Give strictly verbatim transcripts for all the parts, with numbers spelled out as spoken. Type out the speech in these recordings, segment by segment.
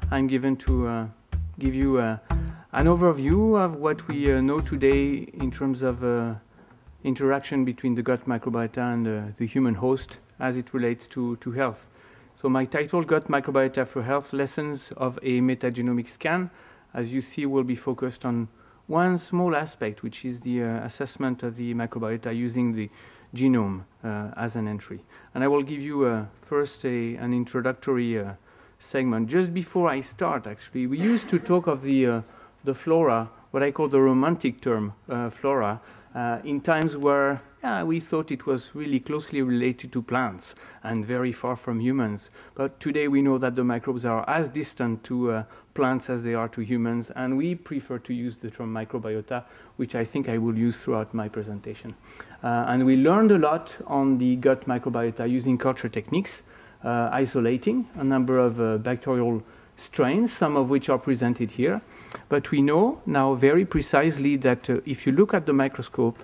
I'm given to uh, give you uh, an overview of what we uh, know today in terms of uh, interaction between the gut microbiota and uh, the human host as it relates to, to health. So my title, Gut Microbiota for Health, Lessons of a Metagenomic Scan, as you see, will be focused on one small aspect, which is the uh, assessment of the microbiota using the genome uh, as an entry. And I will give you uh, first a, an introductory uh, segment. Just before I start, actually, we used to talk of the, uh, the flora, what I call the romantic term, uh, flora, uh, in times where yeah, we thought it was really closely related to plants and very far from humans. But today we know that the microbes are as distant to uh, plants as they are to humans, and we prefer to use the term microbiota, which I think I will use throughout my presentation. Uh, and we learned a lot on the gut microbiota using culture techniques, uh, isolating a number of uh, bacterial strains, some of which are presented here. But we know now very precisely that uh, if you look at the microscope,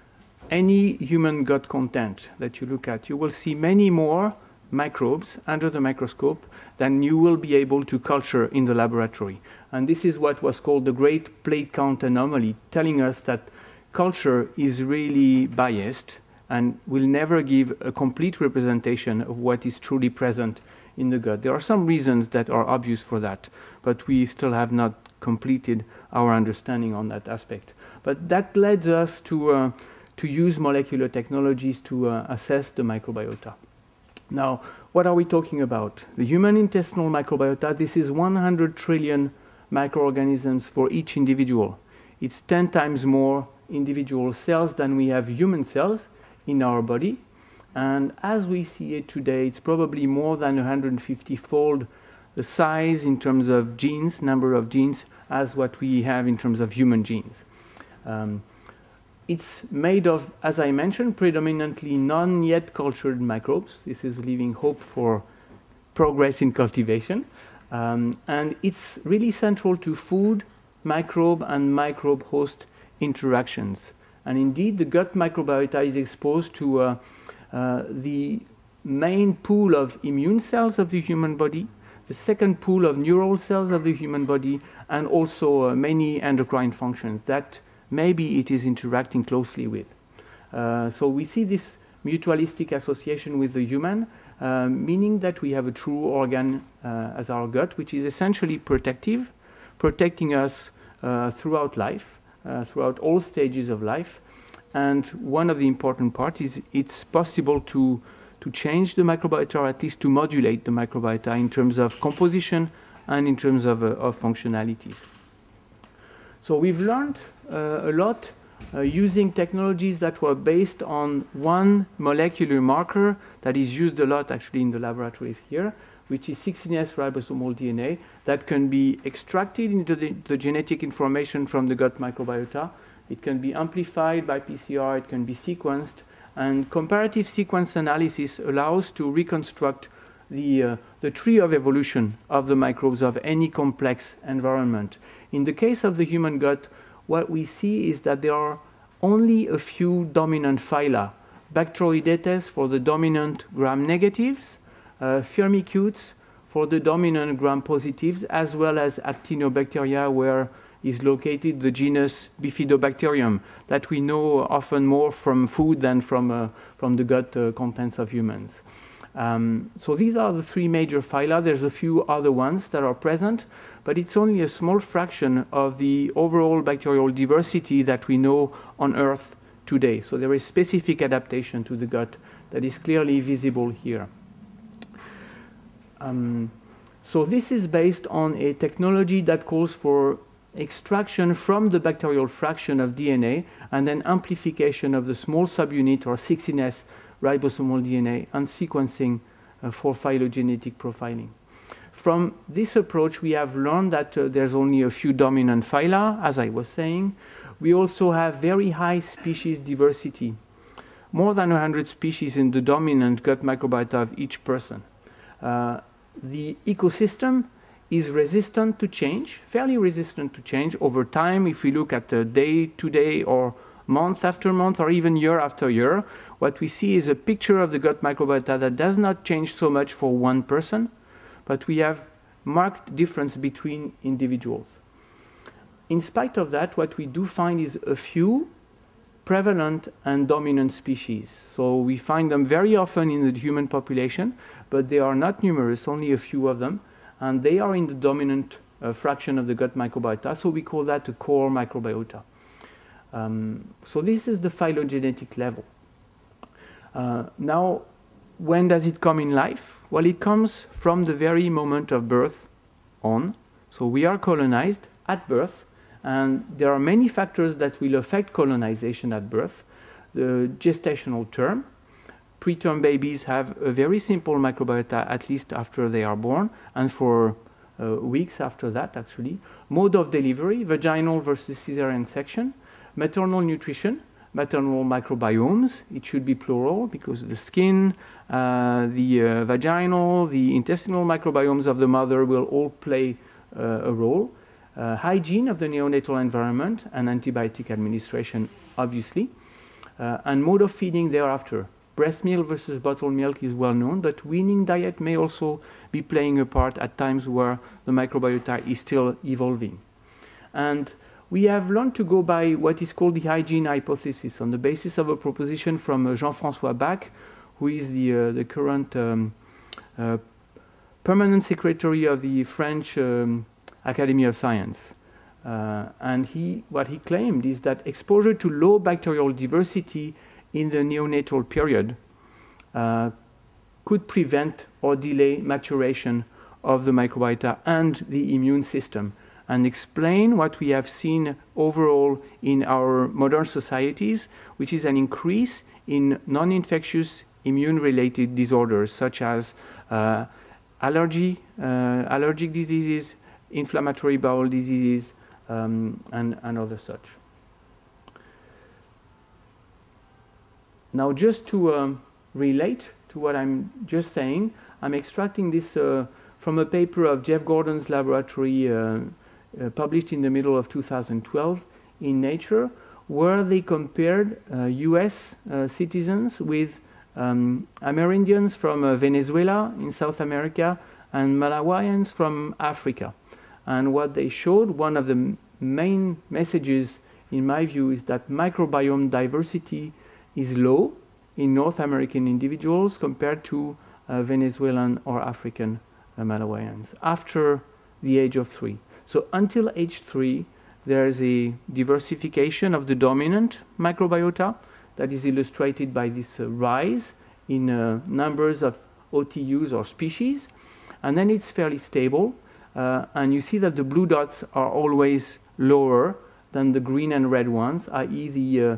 any human gut content that you look at, you will see many more microbes under the microscope than you will be able to culture in the laboratory. And this is what was called the great plate count anomaly, telling us that culture is really biased and will never give a complete representation of what is truly present in the gut. There are some reasons that are obvious for that, but we still have not completed our understanding on that aspect. But that led us to uh, to use molecular technologies to uh, assess the microbiota. Now, what are we talking about? The human intestinal microbiota, this is one hundred trillion microorganisms for each individual. It's ten times more individual cells than we have human cells in our body. And as we see it today, it's probably more than one hundred fifty fold the size in terms of genes, number of genes, as what we have in terms of human genes. Um, It's made of, as I mentioned, predominantly non-yet cultured microbes. This is leaving hope for progress in cultivation. Um, and it's really central to food, microbe, and microbe-host interactions. And indeed, the gut microbiota is exposed to uh, uh, the main pool of immune cells of the human body, the second pool of neural cells of the human body, and also uh, many endocrine functions that maybe it is interacting closely with. Uh, so we see this mutualistic association with the human, uh, meaning that we have a true organ uh, as our gut, which is essentially protective, protecting us uh, throughout life, uh, throughout all stages of life. And one of the important parts is it's possible to, to change the microbiota, or at least to modulate the microbiota in terms of composition and in terms of, uh, of functionalities. So we've learned uh, a lot uh, using technologies that were based on one molecular marker that is used a lot actually in the laboratories here, which is sixteen S ribosomal D N A that can be extracted into the, the genetic information from the gut microbiota. It can be amplified by P C R, it can be sequenced, and comparative sequence analysis allows to reconstruct the, uh, the tree of evolution of the microbes of any complex environment. In the case of the human gut, what we see is that there are only a few dominant phyla. Bacteroidetes for the dominant gram-negatives, uh, Firmicutes for the dominant gram-positives, as well as actinobacteria, where is located the genus Bifidobacterium, that we know often more from food than from, uh, from the gut uh, contents of humans. Um, so these are the three major phyla. There's a few other ones that are present, but it's only a small fraction of the overall bacterial diversity that we know on Earth today. So there is specific adaptation to the gut that is clearly visible here. Um, so this is based on a technology that calls for extraction from the bacterial fraction of D N A and then amplification of the small subunit or sixteen S ribosomal D N A and sequencing uh, for phylogenetic profiling. From this approach, we have learned that uh, there's only a few dominant phyla, as I was saying. We also have very high species diversity, more than one hundred species in the dominant gut microbiota of each person. Uh, the ecosystem is resistant to change, fairly resistant to change over time. If we look at uh, day to day or month after month or even year after year, what we see is a picture of the gut microbiota that does not change so much for one person, but we have marked difference between individuals. In spite of that, what we do find is a few prevalent and dominant species. So we find them very often in the human population, but they are not numerous, only a few of them, and they are in the dominant uh, fraction of the gut microbiota, so we call that a core microbiota. Um, so this is the phylogenetic level. Uh, now, when does it come in life? Well, it comes from the very moment of birth on. So we are colonized at birth, and there are many factors that will affect colonization at birth. The gestational term. Preterm babies have a very simple microbiota, at least after they are born, and for uh, weeks after that, actually. Mode of delivery, vaginal versus cesarean section. Maternal nutrition, maternal microbiomes, it should be plural because the skin, uh, the uh, vaginal, the intestinal microbiomes of the mother will all play uh, a role. Uh, hygiene of the neonatal environment and antibiotic administration, obviously. Uh, and mode of feeding thereafter. Breast milk versus bottled milk is well known, but weaning diet may also be playing a part at times where the microbiota is still evolving. And we have learned to go by what is called the hygiene hypothesis on the basis of a proposition from uh, Jean-François Bach, who is the, uh, the current um, uh, permanent secretary of the French um, Academy of Science. Uh, and he, what he claimed is that exposure to low bacterial diversity in the neonatal period uh, could prevent or delay maturation of the microbiota and the immune system, and explain what we have seen overall in our modern societies, which is an increase in non-infectious immune-related disorders such as uh, allergy, uh, allergic diseases, inflammatory bowel diseases, um, and, and other such. Now, just to um, relate to what I'm just saying, I'm extracting this uh, from a paper of Jeff Gordon's laboratory uh, uh, published in the middle of two thousand twelve in Nature, where they compared uh, U S uh, citizens with um, Amerindians from uh, Venezuela in South America and Malawians from Africa. And what they showed, one of the main messages in my view, is that microbiome diversity is low in North American individuals compared to uh, Venezuelan or African uh, Malawians after the age of three. So until age three, there's a diversification of the dominant microbiota that is illustrated by this uh, rise in uh, numbers of O T Us or species. And then it's fairly stable. Uh, and you see that the blue dots are always lower than the green and red ones, that is the uh,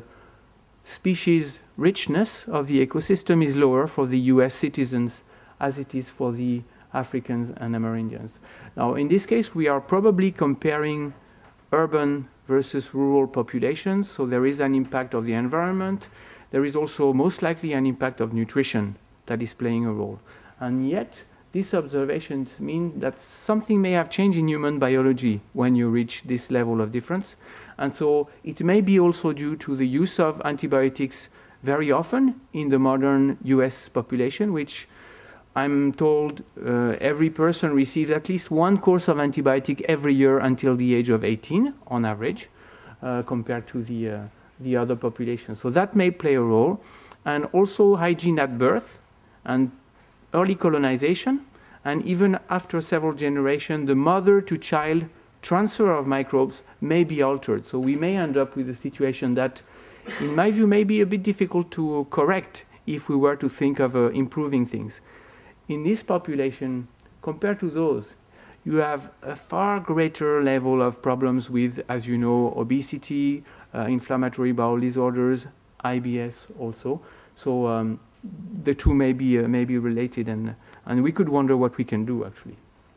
species richness of the ecosystem is lower for the U S citizens as it is for the Africans and Amerindians. Now, in this case, we are probably comparing urban versus rural populations, so there is an impact of the environment. There is also most likely an impact of nutrition that is playing a role. And yet, these observations mean that something may have changed in human biology when you reach this level of difference. And so it may be also due to the use of antibiotics very often in the modern U S population, which I'm told uh, every person receives at least one course of antibiotic every year until the age of eighteen on average, uh, compared to the, uh, the other population. So that may play a role. And also hygiene at birth and early colonization, and even after several generations, the mother-to-child transfer of microbes may be altered. So we may end up with a situation that, in my view, may be a bit difficult to correct if we were to think of uh, improving things. In this population, compared to those, you have a far greater level of problems with, as you know, obesity, uh, inflammatory bowel disorders, I B S also. So um, the two may be, uh, may be related, and, and we could wonder what we can do, actually.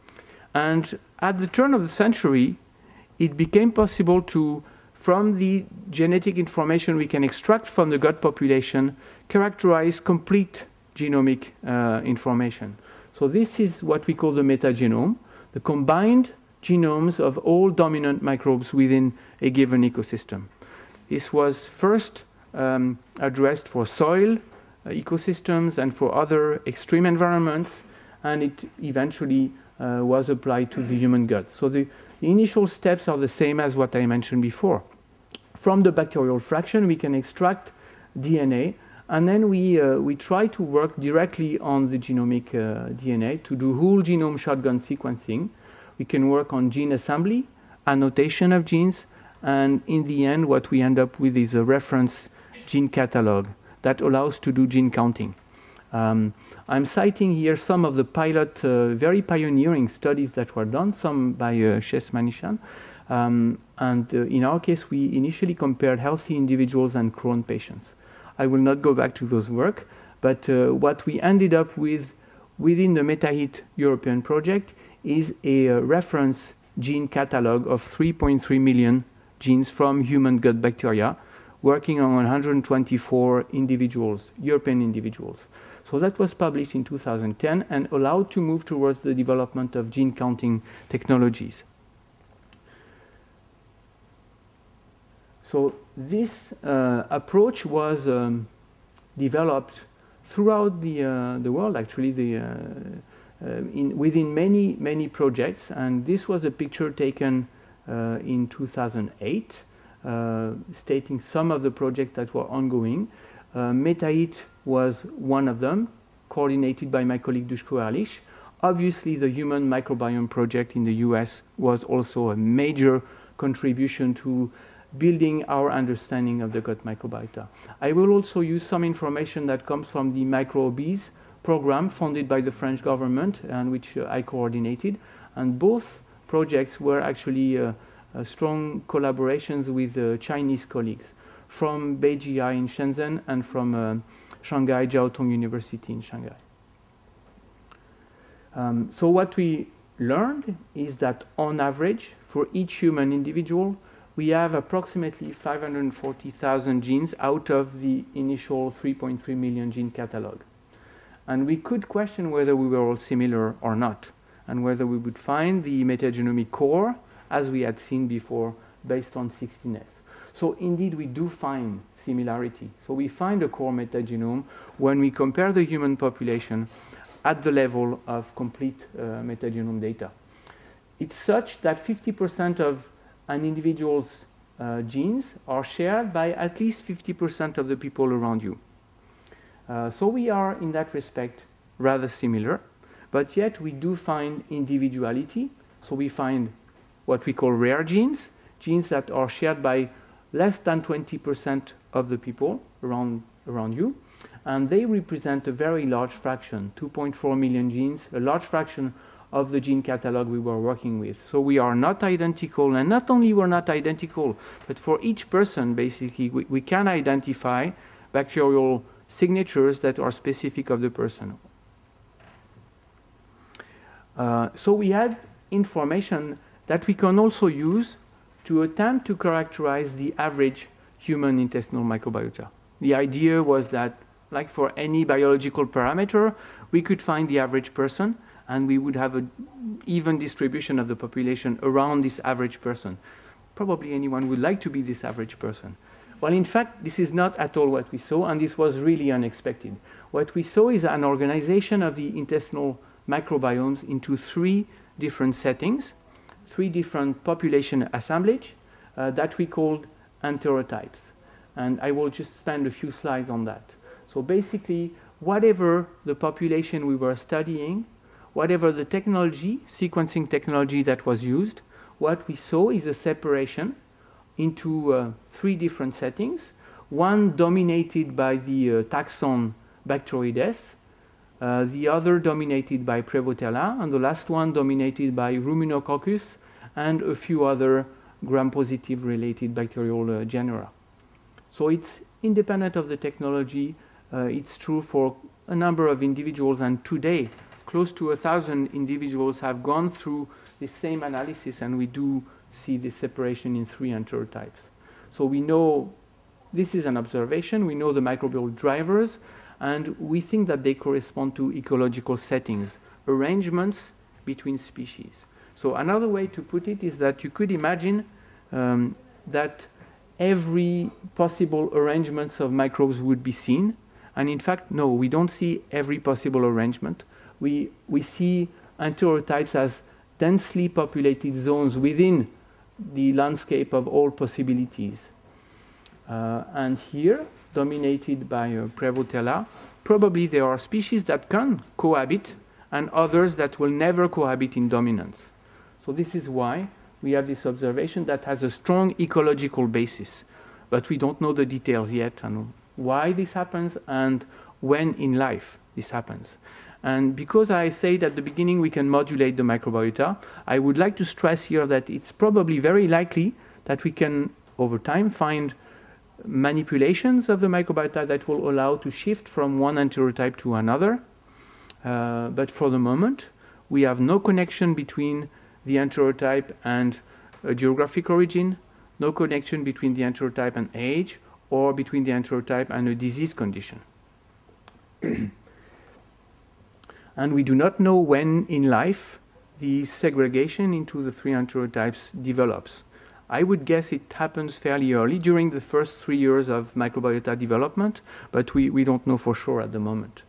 And at the turn of the century, it became possible to, from the genetic information we can extract from the gut population, characterize complete genomic uh, information. So this is what we call the metagenome, the combined genomes of all dominant microbes within a given ecosystem. This was first um, addressed for soil uh, ecosystems and for other extreme environments, and it eventually uh, was applied to the human gut. So the, the initial steps are the same as what I mentioned before. From the bacterial fraction, we can extract D N A, and then we, uh, we try to work directly on the genomic uh, D N A to do whole genome shotgun sequencing. We can work on gene assembly, annotation of genes, and in the end, what we end up with is a reference gene catalog that allows to do gene counting. Um, I'm citing here some of the pilot, uh, very pioneering studies that were done, some by uh, Shes Manishan. Um, and uh, in our case, we initially compared healthy individuals and Crohn patients. I will not go back to those work, but uh, what we ended up with within the MetaHit European project is a uh, reference gene catalog of three point three million genes from human gut bacteria, working on one hundred twenty-four individuals, European individuals. So that was published in two thousand ten and allowed to move towards the development of gene counting technologies. So this uh, approach was um, developed throughout the, uh, the world, actually, the, uh, uh, in, within many, many projects. And this was a picture taken uh, in two thousand eight, uh, stating some of the projects that were ongoing. Uh, MetaHit was one of them, coordinated by my colleague Dushko Erlich. Obviously, the Human Microbiome Project in the U S was also a major contribution to building our understanding of the gut microbiota. I will also use some information that comes from the microbes program funded by the French government and which uh, I coordinated. And both projects were actually uh, uh, strong collaborations with uh, Chinese colleagues from V H I R in Shenzhen and from uh, Shanghai Jiao Tong University in Shanghai. Um, so what we learned is that on average, for each human individual, we have approximately five hundred forty thousand genes out of the initial three point three million gene catalog. And we could question whether we were all similar or not, and whether we would find the metagenomic core, as we had seen before, based on sixteen S. So indeed, we do find similarity. So we find a core metagenome when we compare the human population at the level of complete uh, metagenome data. It's such that fifty percent of an individual's uh, genes are shared by at least fifty percent of the people around you. Uh, so we are, in that respect, rather similar, but yet we do find individuality. So we find what we call rare genes, genes that are shared by less than twenty percent of the people around, around you, and they represent a very large fraction, two point four million genes, a large fraction of the gene catalog we were working with. So we are not identical, and not only we're not identical, but for each person, basically, we, we can identify bacterial signatures that are specific of the person. Uh, so we had information that we can also use to attempt to characterize the average human intestinal microbiota. The idea was that, like for any biological parameter, we could find the average person, and we would have an even distribution of the population around this average person. Probably anyone would like to be this average person. Well, in fact, this is not at all what we saw, and this was really unexpected. What we saw is an organization of the intestinal microbiomes into three different settings, three different population assemblage uh, that we called enterotypes. And I will just spend a few slides on that. So basically, whatever the population we were studying, whatever the technology, sequencing technology that was used, what we saw is a separation into uh, three different settings. One dominated by the uh, taxon Bacteroides, uh, the other dominated by Prevotella, and the last one dominated by Ruminococcus and a few other gram-positive related bacterial uh, genera. So it's independent of the technology. Uh, it's true for a number of individuals, and today close to a thousand individuals have gone through the same analysis, and we do see the separation in three enterotypes. So we know this is an observation. We know the microbial drivers, and we think that they correspond to ecological settings, arrangements between species. So another way to put it is that you could imagine um, that every possible arrangements of microbes would be seen. And in fact, no, we don't see every possible arrangement. We, we see enterotypes as densely populated zones within the landscape of all possibilities. Uh, and here, dominated by uh, Prevotella, probably there are species that can cohabit and others that will never cohabit in dominance. So this is why we have this observation that has a strong ecological basis. But we don't know the details yet on why this happens and when in life this happens. And because I said at the beginning we can modulate the microbiota, I would like to stress here that it's probably very likely that we can, over time, find manipulations of the microbiota that will allow to shift from one enterotype to another. Uh, but for the moment, we have no connection between the enterotype and a geographic origin, no connection between the enterotype and age, or between the enterotype and a disease condition. And we do not know when in life the segregation into the three enterotypes develops. I would guess it happens fairly early, during the first three years of microbiota development, but we, we don't know for sure at the moment.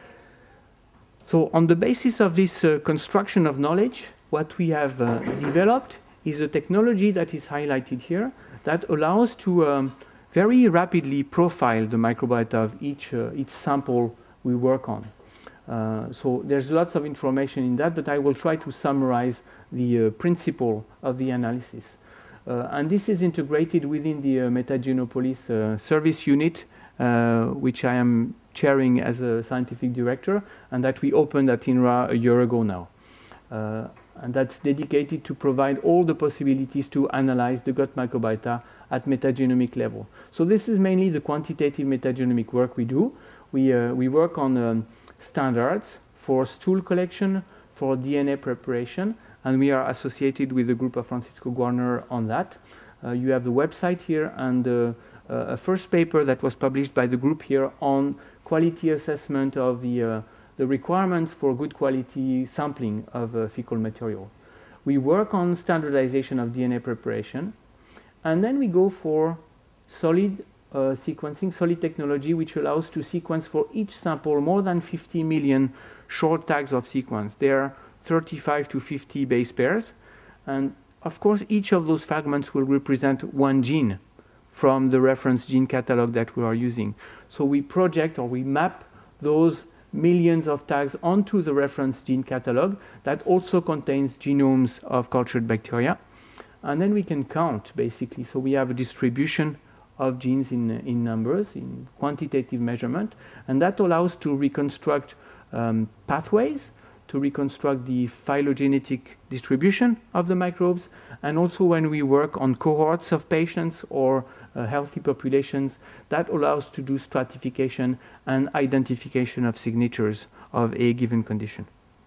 So on the basis of this uh, construction of knowledge, what we have uh, developed is a technology that is highlighted here that allows to um, very rapidly profile the microbiota of each, uh, each sample we work on. Uh, so there's lots of information in that, but I will try to summarize the uh, principle of the analysis. Uh, and this is integrated within the uh, Metagenopolis uh, service unit, uh, which I am chairing as a scientific director, and that we opened at I N R A a year ago now. Uh, and that's dedicated to provide all the possibilities to analyze the gut microbiota at metagenomic level. So this is mainly the quantitative metagenomic work we do. We, uh, we work on um, standards for stool collection, for D N A preparation, and we are associated with a group of Francisco Guarner on that. Uh, you have the website here and uh, uh, a first paper that was published by the group here on quality assessment of the, uh, the requirements for good quality sampling of uh, fecal material. We work on standardization of D N A preparation, and then we go for solid uh, sequencing, solid technology, which allows to sequence for each sample more than fifty million short tags of sequence. There are thirty-five to fifty base pairs, and of course each of those fragments will represent one gene from the reference gene catalog that we are using. So we project or we map those millions of tags onto the reference gene catalog that also contains genomes of cultured bacteria, and then we can count basically. So we have a distribution of genes in, in numbers, in quantitative measurement, and that allows to reconstruct um, pathways, to reconstruct the phylogenetic distribution of the microbes, and also when we work on cohorts of patients or uh, healthy populations, that allows to do stratification and identification of signatures of a given condition.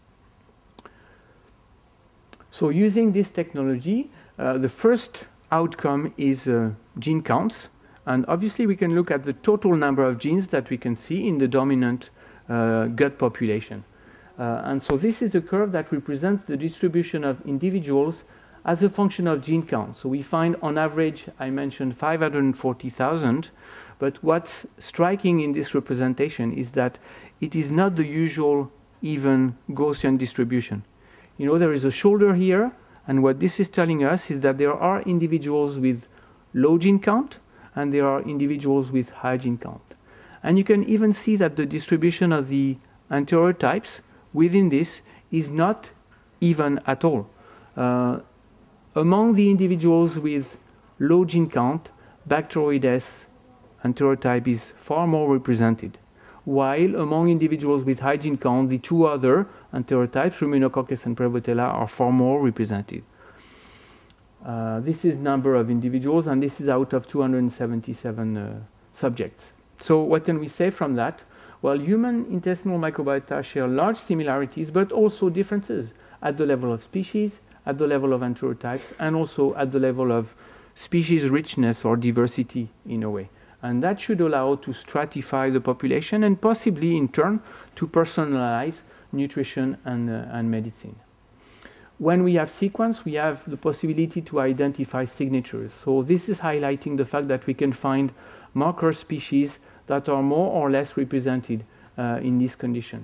So using this technology, uh, the first outcome is uh, gene counts, and obviously we can look at the total number of genes that we can see in the dominant uh, gut population. Uh, and so this is a curve that represents the distribution of individuals as a function of gene count. So we find on average, I mentioned five hundred forty thousand, but what's striking in this representation is that it is not the usual even Gaussian distribution. You know, there is a shoulder here, and what this is telling us is that there are individuals with low gene count, and there are individuals with high gene count. And you can even see that the distribution of the enterotypes within this is not even at all. Uh, among the individuals with low gene count, Bacteroides enterotype is far more represented, while among individuals with high gene count, the two other enterotypes, Ruminococcus and Prevotella, are far more represented. Uh, this is number of individuals, and this is out of two hundred seventy-seven uh, subjects. So what can we say from that? Well, human intestinal microbiota share large similarities, but also differences at the level of species, at the level of enterotypes, and also at the level of species richness or diversity in a way. And that should allow to stratify the population and possibly in turn to personalize nutrition and, uh, and medicine. When we have sequence, we have the possibility to identify signatures. So this is highlighting the fact that we can find marker species that are more or less represented uh, in these conditions.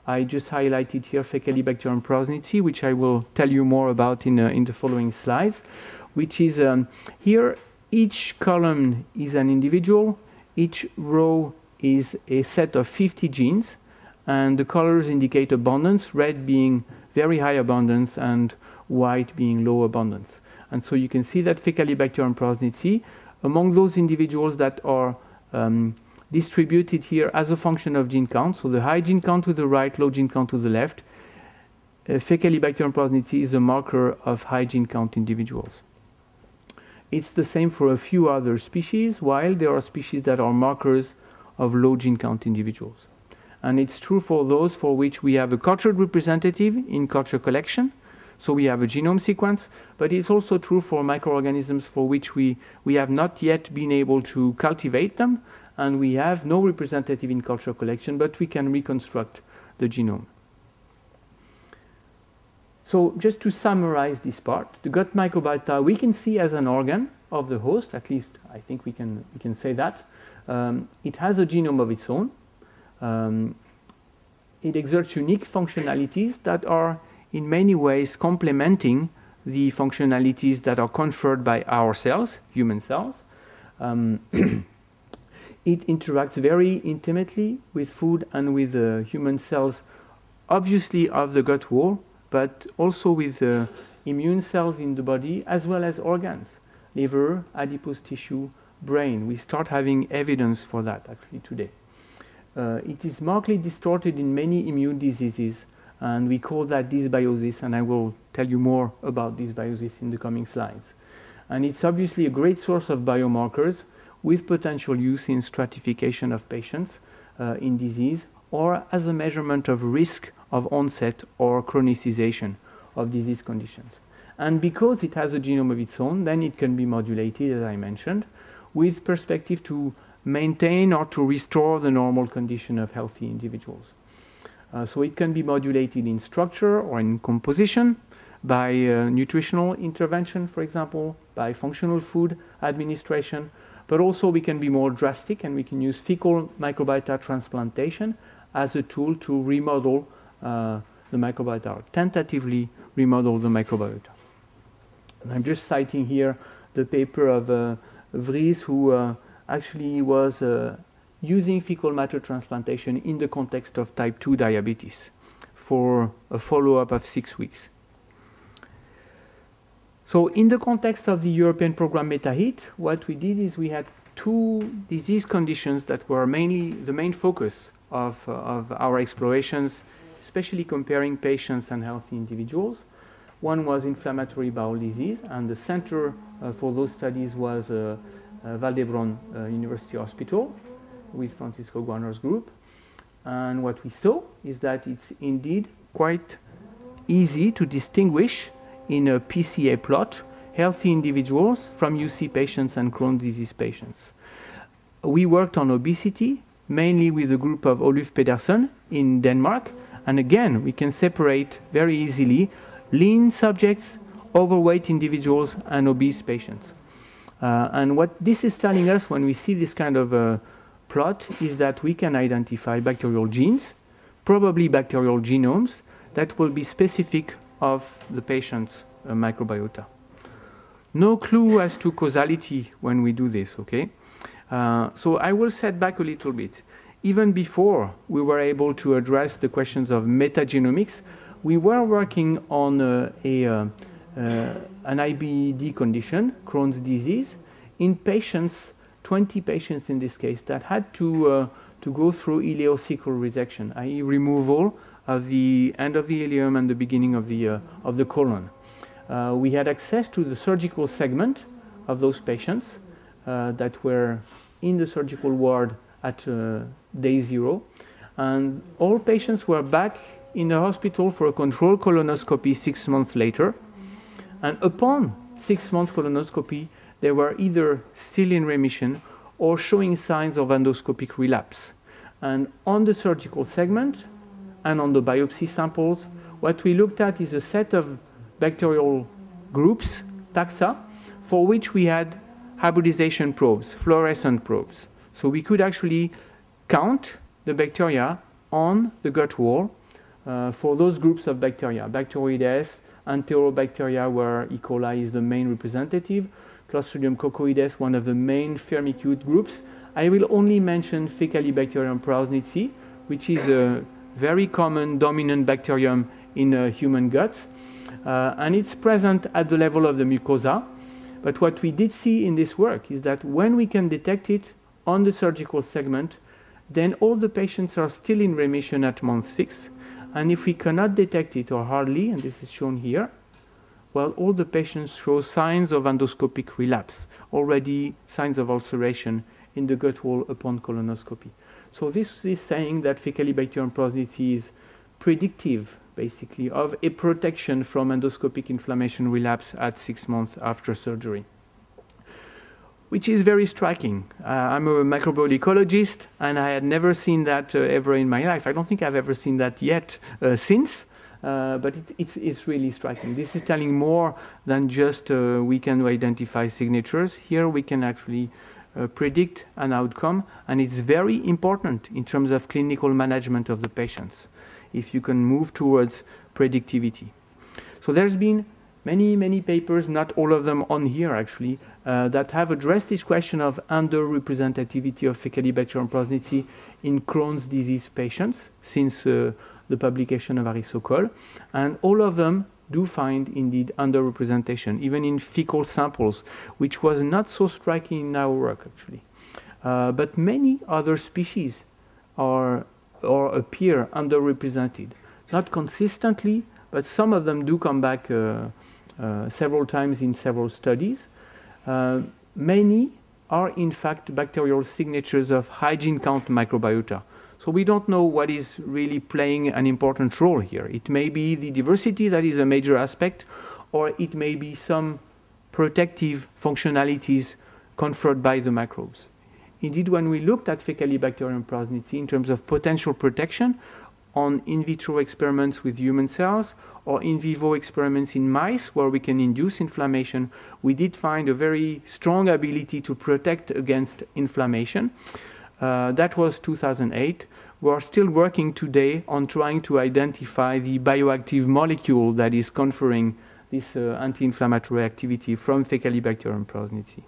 I just highlighted here Faecalibacterium prosnitzii, which I will tell you more about in, uh, in the following slides, which is um, here each column is an individual, each row is a set of fifty genes, and the colors indicate abundance, red being very high abundance and white being low abundance. And so you can see that Faecalibacterium prosnitzii, among those individuals that are um, distributed here as a function of gene count, so the high gene count to the right, low gene count to the left, uh, Faecalibacterium prosnitzii is a marker of high gene count individuals. It's the same for a few other species, while there are species that are markers of low gene count individuals. And it's true for those for which we have a cultured representative in culture collection, so we have a genome sequence, but it's also true for microorganisms for which we, we have not yet been able to cultivate them, and we have no representative in culture collection, but we can reconstruct the genome. So just to summarize this part, the gut microbiota we can see as an organ of the host, at least I think we can, we can say that. Um, it has a genome of its own. Um, it exerts unique functionalities that are in many ways complementing the functionalities that are conferred by our cells, human cells. Um, it interacts very intimately with food and with uh, human cells, obviously of the gut wall, but also with uh, immune cells in the body, as well as organs, liver, adipose tissue, brain. We start having evidence for that actually today. Uh, it is markedly distorted in many immune diseases, and we call that dysbiosis, and I will tell you more about dysbiosis in the coming slides. And it's obviously a great source of biomarkers with potential use in stratification of patients uh, in disease, or as a measurement of risk of onset or chronicization of disease conditions. And because it has a genome of its own, then it can be modulated, as I mentioned, with perspective to maintain or to restore the normal condition of healthy individuals. Uh, so it can be modulated in structure or in composition by uh, nutritional intervention, for example, by functional food administration, but also we can be more drastic and we can use fecal microbiota transplantation as a tool to remodel uh, the microbiota, or tentatively remodel the microbiota. And I'm just citing here the paper of uh, Vries, who uh, actually was uh, using fecal matter transplantation in the context of type two diabetes for a follow-up of six weeks. So in the context of the European program MetaHit, what we did is we had two disease conditions that were mainly the main focus of, uh, of our explorations, especially comparing patients and healthy individuals. One was inflammatory bowel disease, and the center uh, for those studies was uh, uh, Valdebron uh, University Hospital with Francisco Guarner's group. And what we saw is that it's indeed quite easy to distinguish in a P C A plot healthy individuals from U C patients and Crohn's disease patients. We worked on obesity, mainly with a group of Oluf Pedersen in Denmark. And again, we can separate very easily lean subjects, overweight individuals, and obese patients. Uh, and what this is telling us when we see this kind of uh, plot is that we can identify bacterial genes, probably bacterial genomes, that will be specific of the patient's uh, microbiota. No clue as to causality when we do this, okay? Uh, so I will set back a little bit. Even before we were able to address the questions of metagenomics, we were working on uh, a, uh, uh, an I B D condition, Crohn's disease, in patients, twenty patients in this case, that had to, uh, to go through ileocecal resection, that is removal of the end of the ileum and the beginning of the, uh, of the colon. Uh, we had access to the surgical segment of those patients uh, that were in the surgical ward at uh, day zero. And all patients were back in the hospital for a controlled colonoscopy six months later. And upon six months colonoscopy, they were either still in remission or showing signs of endoscopic relapse. And on the surgical segment and on the biopsy samples, what we looked at is a set of bacterial groups, taxa, for which we had hybridization probes, fluorescent probes. So we could actually count the bacteria on the gut wall uh, for those groups of bacteria, Bacteroides, Enterobacteria, where E. coli is the main representative, Clostridium cocoides, one of the main firmicute groups. I will only mention Faecalibacterium prausnitzii, which is a very common dominant bacterium in uh, human guts. Uh, and it's present at the level of the mucosa. But what we did see in this work is that when we can detect it on the surgical segment, then all the patients are still in remission at month six. And if we cannot detect it, or hardly, and this is shown here, well, all the patients show signs of endoscopic relapse, already signs of ulceration in the gut wall upon colonoscopy. So this is saying that Faecalibacterium prausnitzii is predictive, basically, of a protection from endoscopic inflammation relapse at six months after surgery, which is very striking. Uh, I'm a microbial ecologist, and I had never seen that uh, ever in my life. I don't think I've ever seen that yet uh, since, uh, but it, it's, it's really striking. This is telling more than just uh, we can identify signatures. Here we can actually uh, predict an outcome, and it's very important in terms of clinical management of the patients, if you can move towards predictivity. So there's been many, many papers, not all of them on here actually, uh, that have addressed this question of underrepresentativity of Faecalibacterium prausnitzii in Crohn's disease patients since uh, the publication of Arisocol. And all of them do find indeed underrepresentation, even in fecal samples, which was not so striking in our work actually. Uh, but many other species are or appear underrepresented. Not consistently, but some of them do come back uh, uh, several times in several studies. Uh, many are in fact bacterial signatures of high gene count microbiota. So we don't know what is really playing an important role here. It may be the diversity that is a major aspect, or it may be some protective functionalities conferred by the microbes. Indeed, when we looked at Faecalibacterium prausnitzii in terms of potential protection on in vitro experiments with human cells or in vivo experiments in mice where we can induce inflammation, we did find a very strong ability to protect against inflammation. Uh, that was two thousand eight. We are still working today on trying to identify the bioactive molecule that is conferring this uh, anti-inflammatory activity from Faecalibacterium prausnitzii.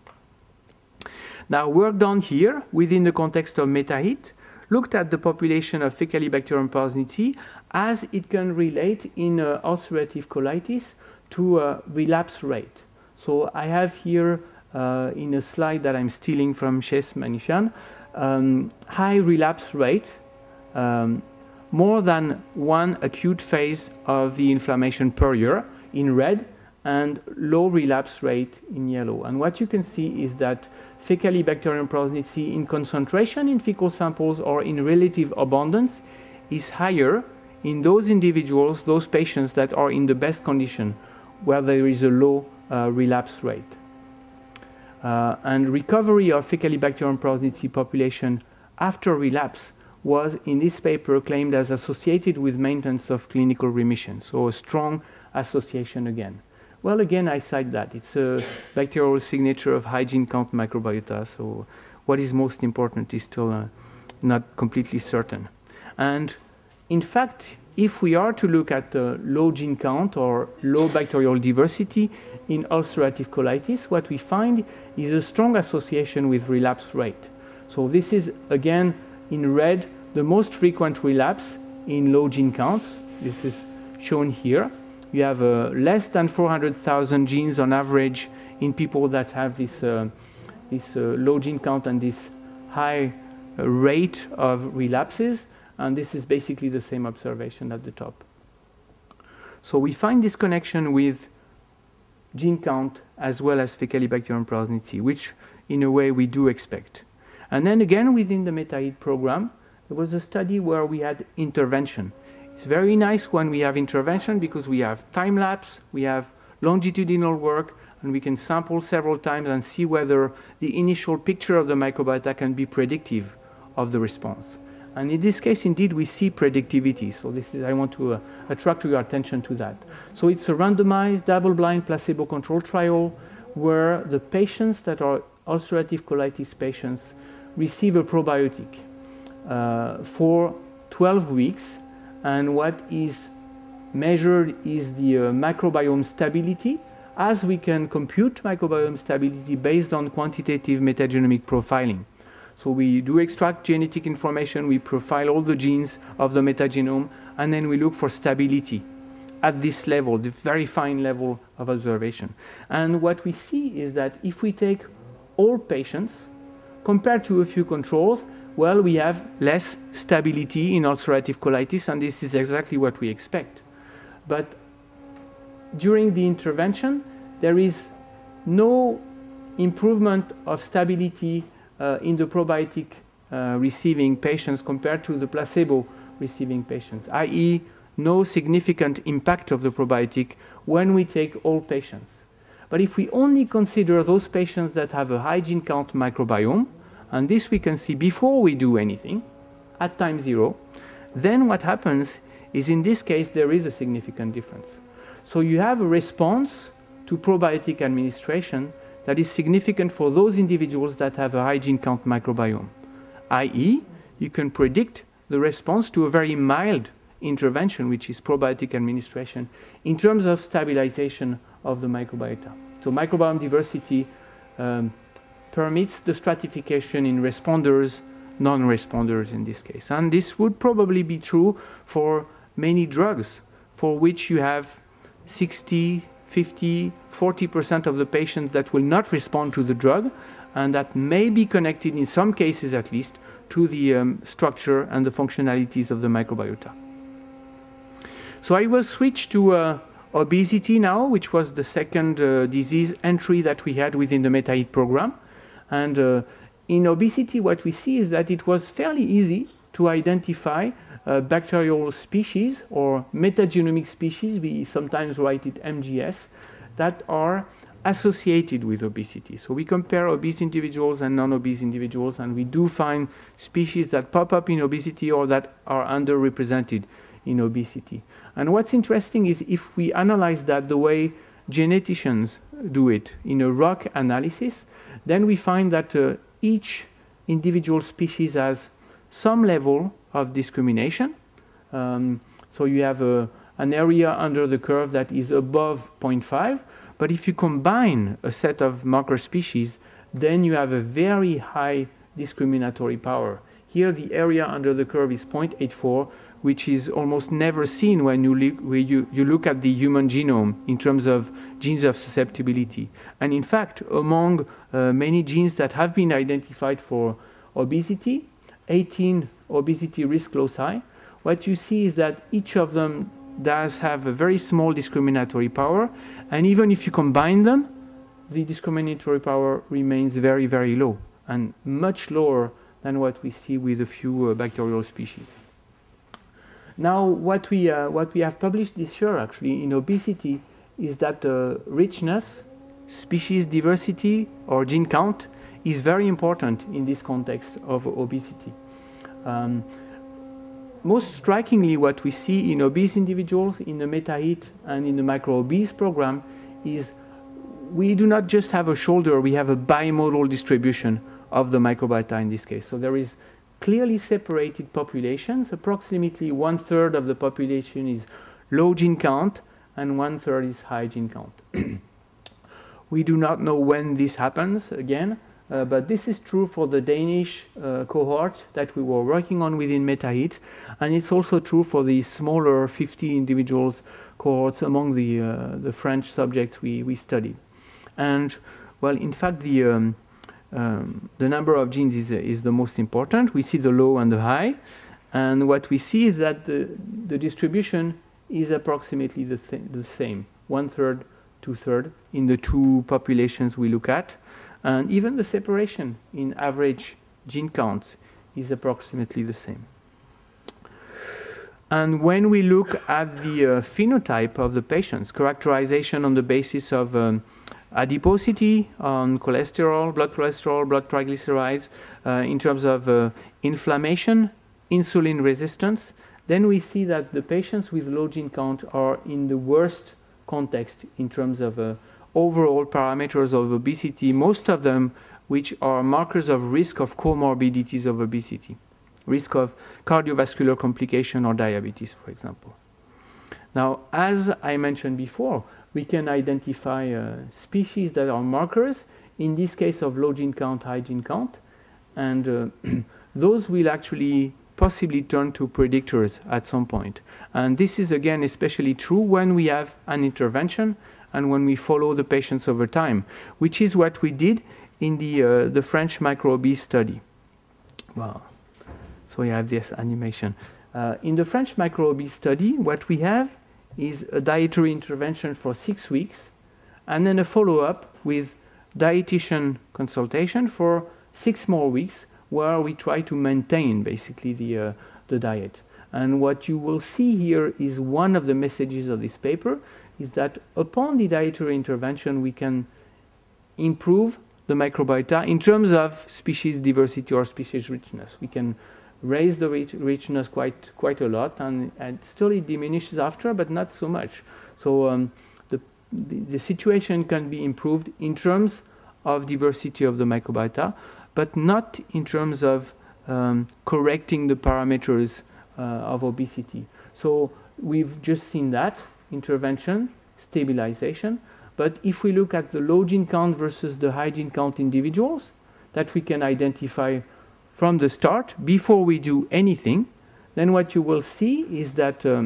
Now, work done here within the context of MetaHit looked at the population of Faecalibacterium prausnitzii as it can relate in uh, ulcerative colitis to uh, relapse rate. So I have here uh, in a slide that I'm stealing from Shes Manishan, um, high relapse rate, um, more than one acute phase of the inflammation per year in red, and low relapse rate in yellow. And what you can see is that Faecalibacterium prausnitzii in concentration in fecal samples or in relative abundance is higher in those individuals, those patients that are in the best condition, where there is a low uh, relapse rate. Uh, and recovery of Faecalibacterium prausnitzii population after relapse was in this paper claimed as associated with maintenance of clinical remission, so a strong association again. Well, again, I cite that. It's a bacterial signature of high gene count microbiota, so what is most important is still uh, not completely certain. And in fact, if we are to look at uh, low gene count or low bacterial diversity in ulcerative colitis, what we find is a strong association with relapse rate. So this is, again, in red, the most frequent relapse in low gene counts. This is shown here. You have uh, less than four hundred thousand genes on average in people that have this, uh, this uh, low gene count and this high uh, rate of relapses. And this is basically the same observation at the top. So we find this connection with gene count as well as Faecalibacterium prausnitzii, which in a way we do expect. And then again, within the MetaHit program, there was a study where we had intervention. It's very nice when we have intervention because we have time lapse, we have longitudinal work, and we can sample several times and see whether the initial picture of the microbiota can be predictive of the response. And in this case, indeed, we see predictivity. So this is, I want to uh, attract your attention to that. So it's a randomized, double-blind, placebo-controlled trial where the patients that are ulcerative colitis patients receive a probiotic uh, for twelve weeks. and what is measured is the uh, microbiome stability, as we can compute microbiome stability based on quantitative metagenomic profiling. So we do extract genetic information, we profile all the genes of the metagenome, and then we look for stability at this level, the very fine level of observation. And what we see is that if we take all patients, compared to a few controls, well, we have less stability in ulcerative colitis, and this is exactly what we expect. But during the intervention, there is no improvement of stability uh, in the probiotic uh, receiving patients compared to the placebo receiving patients, that is no significant impact of the probiotic when we take all patients. But if we only consider those patients that have a high gene count microbiome, and this we can see before we do anything, at time zero, then what happens is in this case there is a significant difference. So you have a response to probiotic administration that is significant for those individuals that have a high gene count microbiome, that is you can predict the response to a very mild intervention, which is probiotic administration, in terms of stabilization of the microbiota. So microbiome diversity um, permits the stratification in responders, non-responders in this case. And this would probably be true for many drugs for which you have sixty, fifty, forty percent of the patients that will not respond to the drug, and that may be connected, in some cases at least, to the um, structure and the functionalities of the microbiota. So I will switch to uh, obesity now, which was the second uh, disease entry that we had within the MetaHit program. And uh, in obesity, what we see is that it was fairly easy to identify uh, bacterial species or metagenomic species, we sometimes write it M G S, that are associated with obesity. So we compare obese individuals and non-obese individuals, and we do find species that pop up in obesity or that are underrepresented in obesity. And what's interesting is if we analyze that the way geneticians do it in a R O C analysis, then we find that uh, each individual species has some level of discrimination. Um, so you have a, an area under the curve that is above zero point five, but if you combine a set of marker species, then you have a very high discriminatory power. Here the area under the curve is zero point eight four, which is almost never seen when you, when you, you look at the human genome in terms of genes of susceptibility. And in fact, among uh, many genes that have been identified for obesity, eighteen obesity risk loci, what you see is that each of them does have a very small discriminatory power, and even if you combine them, the discriminatory power remains very, very low, and much lower than what we see with a few uh, bacterial species. Now, what we, uh, what we have published this year, actually, in obesity, is that uh, richness, species diversity, or gene count is very important in this context of obesity. Um, most strikingly, what we see in obese individuals, in the MetaHit and in the micro-obese program, is we do not just have a shoulder, we have a bimodal distribution of the microbiota in this case. So there is clearly separated populations. Approximately one third of the population is low gene count and one third is high gene count. We do not know when this happens again, uh, but this is true for the Danish uh, cohort that we were working on within MetaHit, and it's also true for the smaller fifty individuals cohorts among the, uh, the French subjects we, we studied. And well, in fact, the um, Um, the number of genes is, uh, is the most important. We see the low and the high, and what we see is that the, the distribution is approximately the, th the same, one third, two third in the two populations we look at, and even the separation in average gene counts is approximately the same. And when we look at the uh, phenotype of the patients, characterization on the basis of um, adiposity, on cholesterol, blood cholesterol, blood triglycerides, uh, in terms of uh, inflammation, insulin resistance, then we see that the patients with low gene count are in the worst context in terms of uh, overall parameters of obesity, most of them which are markers of risk of comorbidities of obesity. risk of cardiovascular complication or diabetes, for example. Now, as I mentioned before, we can identify uh, species that are markers, in this case of low gene count, high gene count, and uh, those will actually possibly turn to predictors at some point. And this is, again, especially true when we have an intervention and when we follow the patients over time, which is what we did in the, uh, the French microbe study. Wow. So you have this animation. Uh, in the French microbe study, what we have is a dietary intervention for six weeks, and then a follow-up with dietitian consultation for six more weeks, where we try to maintain basically the, uh, the diet. And what you will see here is one of the messages of this paper, is that upon the dietary intervention, we can improve the microbiota in terms of species diversity or species richness. We can raise the rich richness quite, quite a lot, and, and still it diminishes after, but not so much. So um, the, the, the situation can be improved in terms of diversity of the microbiota, but not in terms of um, correcting the parameters uh, of obesity. So we've just seen that, intervention, stabilization, but if we look at the low gene count versus the high gene count individuals, that we can identify from the start, before we do anything, then what you will see is that um,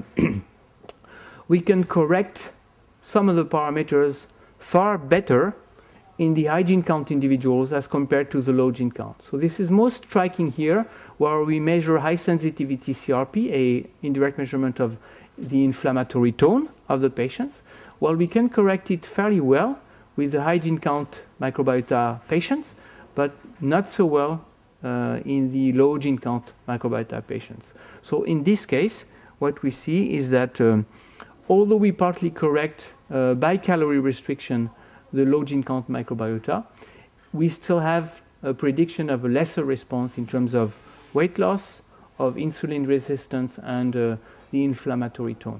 we can correct some of the parameters far better in the high gene count individuals as compared to the low gene count. So this is most striking here, where we measure high sensitivity C R P, a indirect measurement of the inflammatory tone of the patients. Well, we can correct it fairly well with the high gene count microbiota patients, but not so well uh, in the low gene count microbiota patients. So in this case, what we see is that um, although we partly correct uh, by calorie restriction the low gene count microbiota, we still have a prediction of a lesser response in terms of weight loss, of insulin resistance, and uh, the inflammatory tone.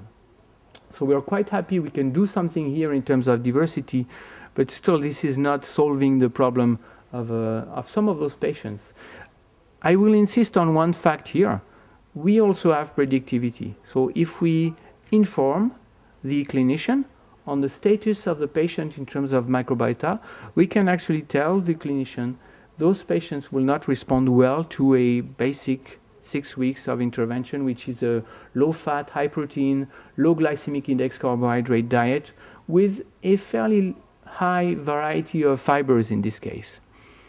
So we are quite happy we can do something here in terms of diversity, but still this is not solving the problem of, uh, of some of those patients. I will insist on one fact here. We also have predictivity. So if we inform the clinician on the status of the patient in terms of microbiota, we can actually tell the clinician those patients will not respond well to a basic six weeks of intervention, which is a low-fat, high-protein, low glycemic index carbohydrate diet with a fairly high variety of fibers in this case,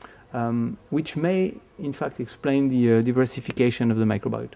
um, which may, in fact, explain the uh, diversification of the microbiota.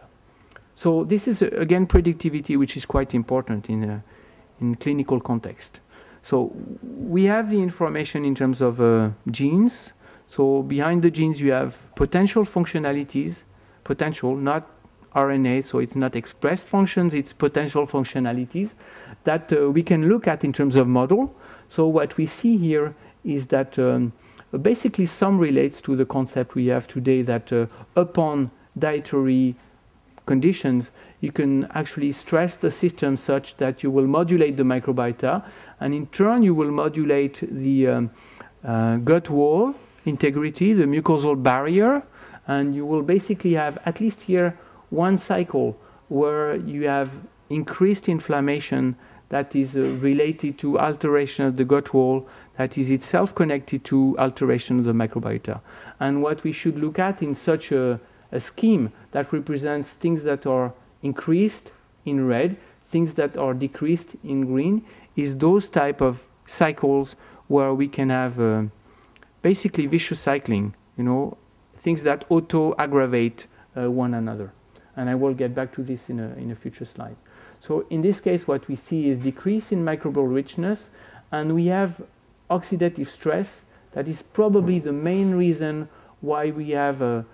So this is, uh, again, predictivity, which is quite important in, uh, in clinical context. So we have the information in terms of uh, genes. So behind the genes, you have potential functionalities, potential, not R N A, so it's not expressed functions, it's potential functionalities that uh, we can look at in terms of model. So what we see here is that um, basically some relates to the concept we have today that uh, upon dietary conditions, you can actually stress the system such that you will modulate the microbiota, and in turn you will modulate the um, uh, gut wall integrity, the mucosal barrier, and you will basically have, at least here, one cycle where you have increased inflammation that is uh, related to alteration of the gut wall, that is itself connected to alteration of the microbiota. And what we should look at in such a, a scheme that represents things that are increased in red, things that are decreased in green, is those type of cycles where we can have uh, basically vicious cycling, you know, things that auto-aggravate uh, one another. And I will get back to this in a, in a future slide. So in this case, what we see is decrease in microbial richness, and we have oxidative stress. That is probably the main reason why we have a,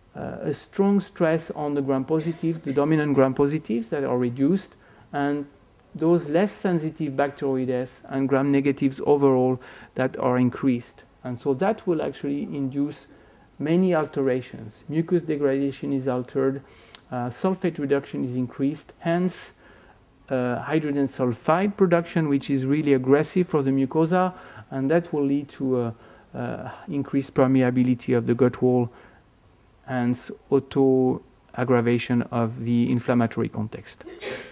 a strong stress on the gram-positives, the dominant gram-positives that are reduced, and those less sensitive Bacteroides and gram-negatives overall that are increased. And so that will actually induce many alterations. Mucus degradation is altered, uh, sulfate reduction is increased, hence uh, hydrogen sulfide production, which is really aggressive for the mucosa, and that will lead to uh, uh, increased permeability of the gut wall, hence auto aggravation of the inflammatory context.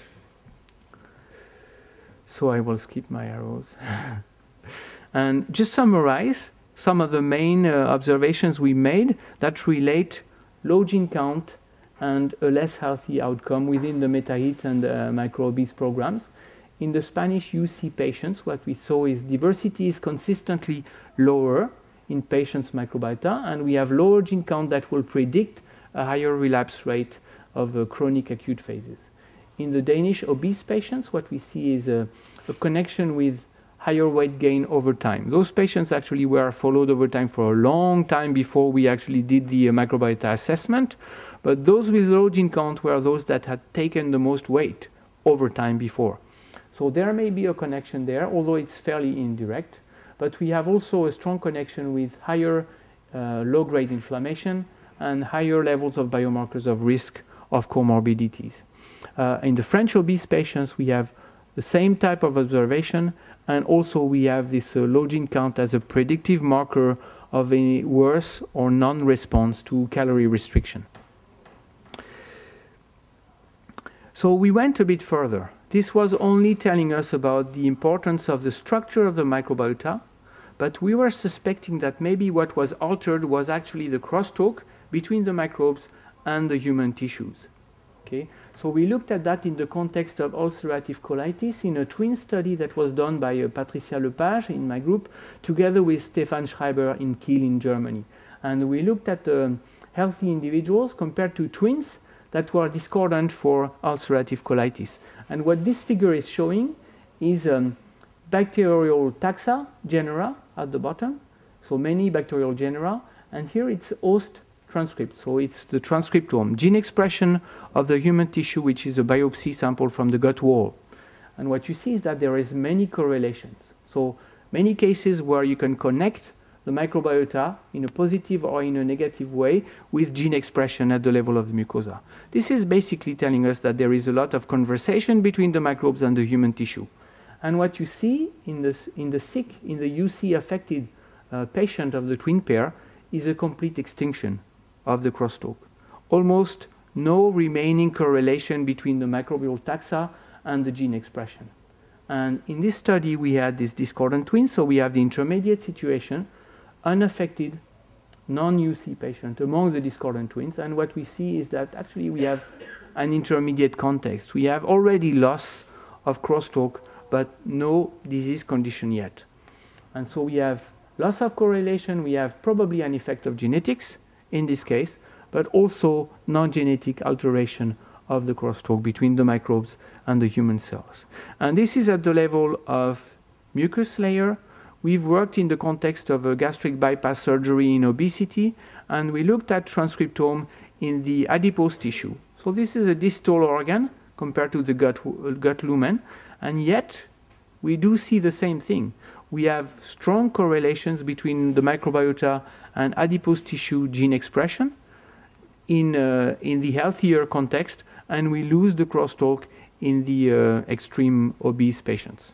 So I will skip my arrows. And just summarize some of the main uh, observations we made that relate low gene count and a less healthy outcome within the meta-hit and uh, micro-obese programs. In the Spanish U C patients, what we saw is diversity is consistently lower in patients' microbiota, and we have lower gene count that will predict a higher relapse rate of uh, chronic acute phases. In the Danish obese patients, what we see is a, a connection with higher weight gain over time. Those patients actually were followed over time for a long time before we actually did the uh, microbiota assessment, but those with low gene count were those that had taken the most weight over time before. So there may be a connection there, although it's fairly indirect, but we have also a strong connection with higher uh, low-grade inflammation and higher levels of biomarkers of risk of comorbidities. Uh, in the French obese patients, we have the same type of observation, and also we have this uh, low gene count as a predictive marker of any worse or non-response to calorie restriction. So we went a bit further. This was only telling us about the importance of the structure of the microbiota, but we were suspecting that maybe what was altered was actually the crosstalk between the microbes and the human tissues. Okay? So we looked at that in the context of ulcerative colitis in a twin study that was done by uh, Patricia Lepage in my group, together with Stefan Schreiber in Kiel in Germany. And we looked at uh, healthy individuals compared to twins that were discordant for ulcerative colitis. And what this figure is showing is um, bacterial taxa, genera at the bottom, so many bacterial genera, and here it's host transcript, so it's the transcriptome, gene expression of the human tissue, which is a biopsy sample from the gut wall. And what you see is that there is many correlations. So many cases where you can connect the microbiota in a positive or in a negative way with gene expression at the level of the mucosa. This is basically telling us that there is a lot of conversation between the microbes and the human tissue. And what you see in, this, in the sick, in the U C affected uh, patient of the twin pair is a complete extinction of the crosstalk. Almost no remaining correlation between the microbial taxa and the gene expression. And in this study, we had this discordant twin, so we have the intermediate situation, unaffected non-U C patient among the discordant twins, and what we see is that actually we have an intermediate context. We have already loss of crosstalk, but no disease condition yet. And so we have loss of correlation, we have probably an effect of genetics in this case, but also non-genetic alteration of the crosstalk between the microbes and the human cells. And this is at the level of mucus layer. We've worked in the context of a gastric bypass surgery in obesity, and we looked at transcriptome in the adipose tissue. So this is a distal organ compared to the gut, uh, gut lumen, and yet we do see the same thing. We have strong correlations between the microbiota and adipose tissue gene expression in, uh, in the healthier context, and we lose the crosstalk in the uh, extreme obese patients.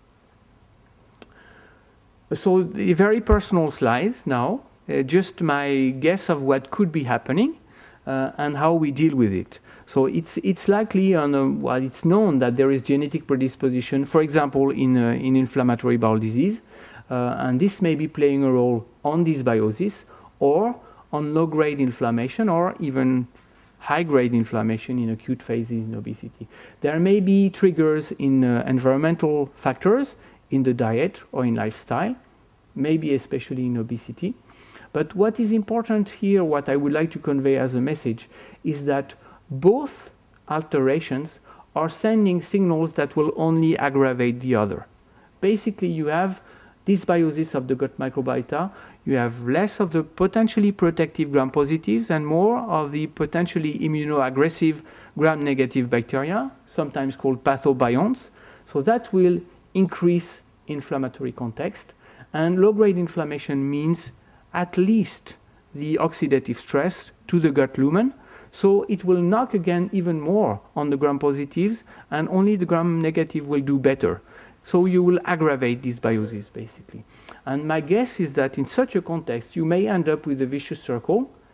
So the very personal slides now, uh, just my guess of what could be happening uh, and how we deal with it. So it's, it's likely, on a, well, it's known that there is genetic predisposition, for example, in, uh, in inflammatory bowel disease, uh, and this may be playing a role on dysbiosis or on low-grade inflammation or even high-grade inflammation in acute phases in obesity. There may be triggers in uh, environmental factors, in the diet or in lifestyle, maybe especially in obesity. But what is important here, what I would like to convey as a message, is that both alterations are sending signals that will only aggravate the other. Basically, you have dysbiosis of the gut microbiota, you have less of the potentially protective gram-positives and more of the potentially immunoaggressive gram-negative bacteria, sometimes called pathobionts. So that will increase inflammatory context, and low-grade inflammation means at least the oxidative stress to the gut lumen, so it will knock again even more on the gram-positives, and only the gram-negative will do better. So you will aggravate dysbiosis, basically. And my guess is that in such a context, you may end up with a vicious circle.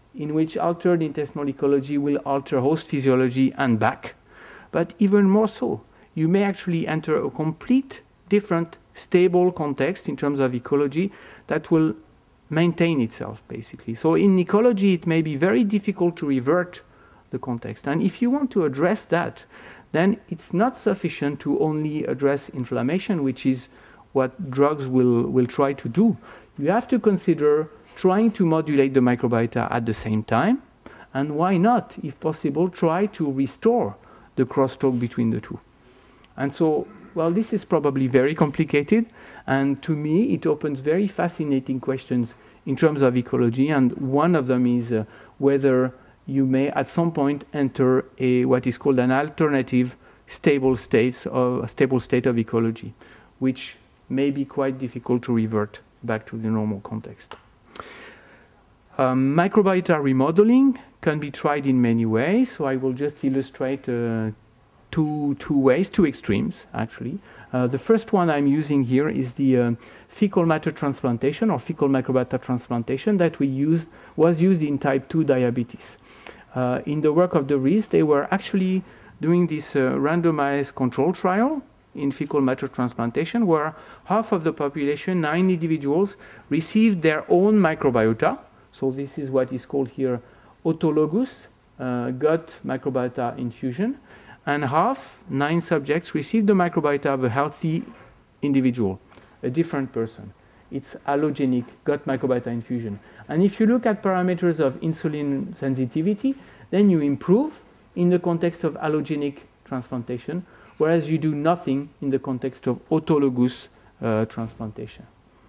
in which altered intestinal ecology will alter host physiology and back. But even more so, you may actually enter a complete different stable context in terms of ecology that will maintain itself, basically. So in ecology, it may be very difficult to revert the context. And if you want to address that, then it's not sufficient to only address inflammation, which is what drugs will, will try to do. You have to consider trying to modulate the microbiota at the same time, and why not, if possible, try to restore the crosstalk between the two. And so, well, this is probably very complicated, and to me, it opens very fascinating questions in terms of ecology, and one of them is uh, whether you may at some point enter a what is called an alternative stable states of a stable state of ecology, which may be quite difficult to revert back to the normal context. Um, microbiota remodeling can be tried in many ways, so I will just illustrate uh, two, two ways, two extremes actually. Uh, the first one I'm using here is the uh, fecal matter transplantation or fecal microbiota transplantation that we used, was used in type two diabetes. Uh, in the work of the R I S, they were actually doing this uh, randomized control trial in fecal matter transplantation where half of the population, nine individuals, received their own microbiota. So this is what is called here autologous uh, gut microbiota infusion. And half, nine subjects, received the microbiota of a healthy individual, a different person. It's allogenic gut microbiota infusion. And if you look at parameters of insulin sensitivity, then you improve in the context of allogenic transplantation, whereas you do nothing in the context of autologous uh, transplantation.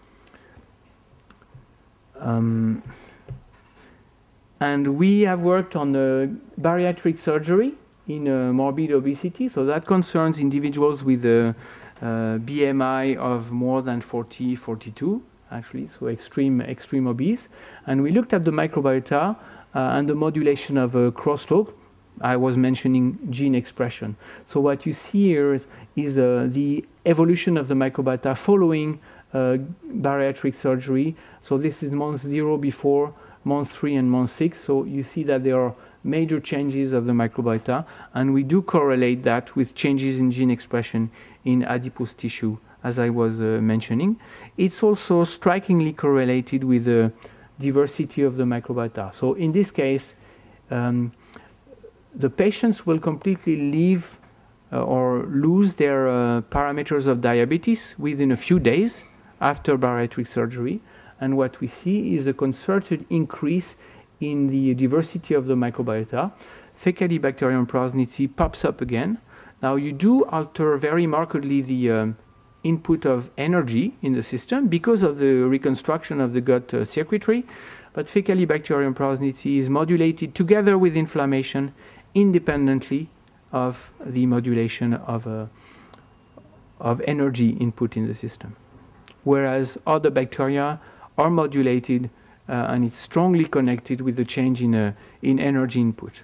Um, and we have worked on the bariatric surgery in uh, morbid obesity, so that concerns individuals with a uh, B M I of more than forty, forty-two, actually, so extreme, extreme obese. And we looked at the microbiota uh, and the modulation of a crosstalk. I was mentioning gene expression. So what you see here is, is uh, the evolution of the microbiota following uh, bariatric surgery. So this is month zero before, month three and month six. So you see that there are major changes of the microbiota, and we do correlate that with changes in gene expression in adipose tissue, as I was uh, mentioning. It's also strikingly correlated with the diversity of the microbiota. So in this case, um, the patients will completely leave uh, or lose their uh, parameters of diabetes within a few days after bariatric surgery. And what we see is a concerted increase in the diversity of the microbiota. Faecalibacterium prausnitzii pops up again. Now you do alter very markedly the um, input of energy in the system because of the reconstruction of the gut uh, circuitry, but Faecalibacterium prausnitzii is modulated together with inflammation independently of the modulation of, uh, of energy input in the system. Whereas other bacteria are modulated uh, and it's strongly connected with the change in, uh, in energy input.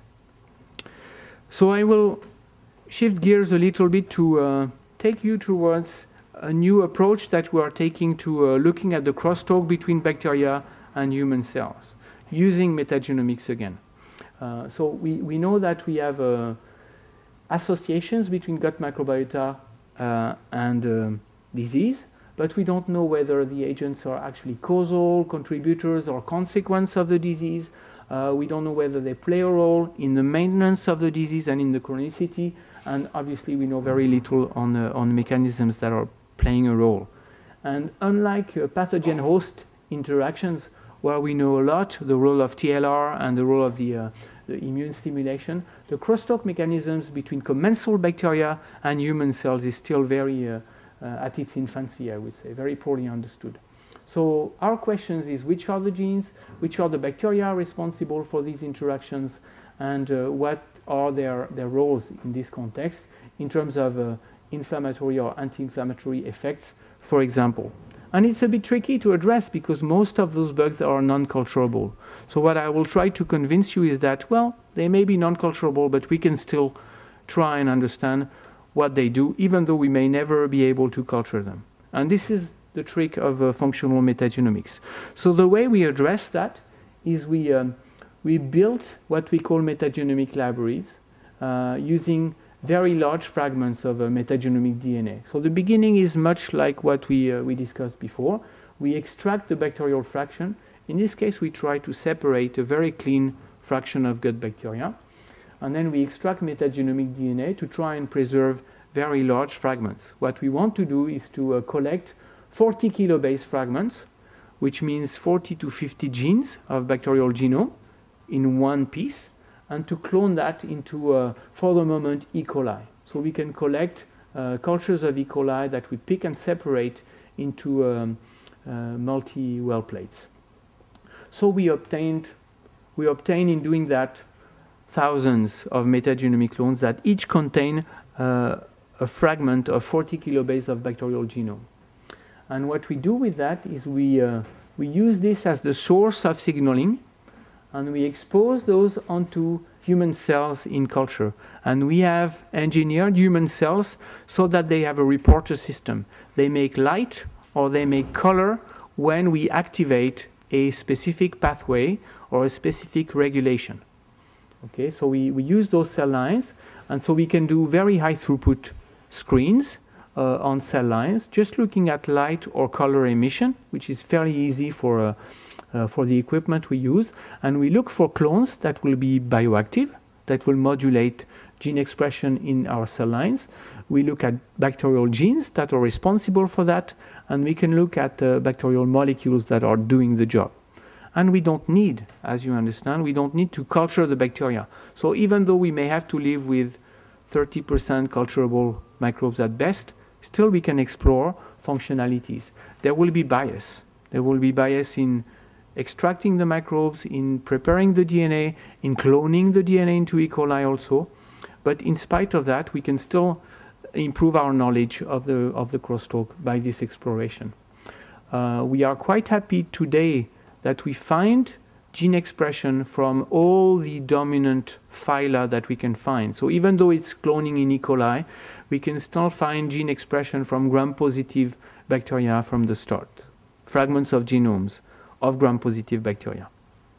So I will shift gears a little bit to uh, take you towards a new approach that we are taking to uh, looking at the crosstalk between bacteria and human cells, using metagenomics again. Uh, so we, we know that we have uh, associations between gut microbiota uh, and um, disease, but we don't know whether the agents are actually causal, contributors, or consequence of the disease. Uh, we don't know whether they play a role in the maintenance of the disease and in the chronicity, and obviously we know very little on, uh, on mechanisms that are playing a role. And unlike uh, pathogen-host interactions, where we know a lot, the role of T L R and the role of the, uh, the immune stimulation, the crosstalk mechanisms between commensal bacteria and human cells is still very, uh, uh, at its infancy, I would say, very poorly understood. So our question is, which are the genes, which are the bacteria responsible for these interactions, and uh, what are their, their roles in this context in terms of uh, inflammatory or anti-inflammatory effects, for example. And it's a bit tricky to address because most of those bugs are non-culturable. So what I will try to convince you is that, well, they may be non-culturable, but we can still try and understand what they do, even though we may never be able to culture them. And this is the trick of uh, functional metagenomics. So the way we address that is we, um, we built what we call metagenomic libraries uh, using very large fragments of uh, metagenomic D N A. So the beginning is much like what we, uh, we discussed before. We extract the bacterial fraction. In this case, we try to separate a very clean fraction of gut bacteria. And then we extract metagenomic D N A to try and preserve very large fragments. What we want to do is to uh, collect forty kilobase fragments, which means forty to fifty genes of bacterial genome in one piece, and to clone that into, uh, for the moment, E. coli. So we can collect uh, cultures of E. coli that we pick and separate into um, uh, multi-well plates. So we obtained, we obtained in doing that thousands of metagenomic clones that each contain uh, a fragment of forty kilobase of bacterial genome. And what we do with that is we, uh, we use this as the source of signaling, and we expose those onto human cells in culture. And we have engineered human cells so that they have a reporter system. They make light or they make color when we activate a specific pathway or a specific regulation. Okay, so we, we use those cell lines, and so we can do very high throughput screens uh, on cell lines, just looking at light or color emission, which is fairly easy for, uh, uh, for the equipment we use. And we look for clones that will be bioactive, that will modulate gene expression in our cell lines. We look at bacterial genes that are responsible for that, and we can look at uh, bacterial molecules that are doing the job. And we don't need, as you understand, we don't need to culture the bacteria. So even though we may have to live with thirty percent culturable microbes at best, still we can explore functionalities. There will be bias. There will be bias in extracting the microbes, in preparing the D N A, in cloning the D N A into E. coli also. But in spite of that, we can still improve our knowledge of the, of the crosstalk by this exploration. Uh, we are quite happy today that we find gene expression from all the dominant phyla that we can find. So even though it's cloning in E. coli, we can still find gene expression from gram-positive bacteria from the start, fragments of genomes of gram-positive bacteria.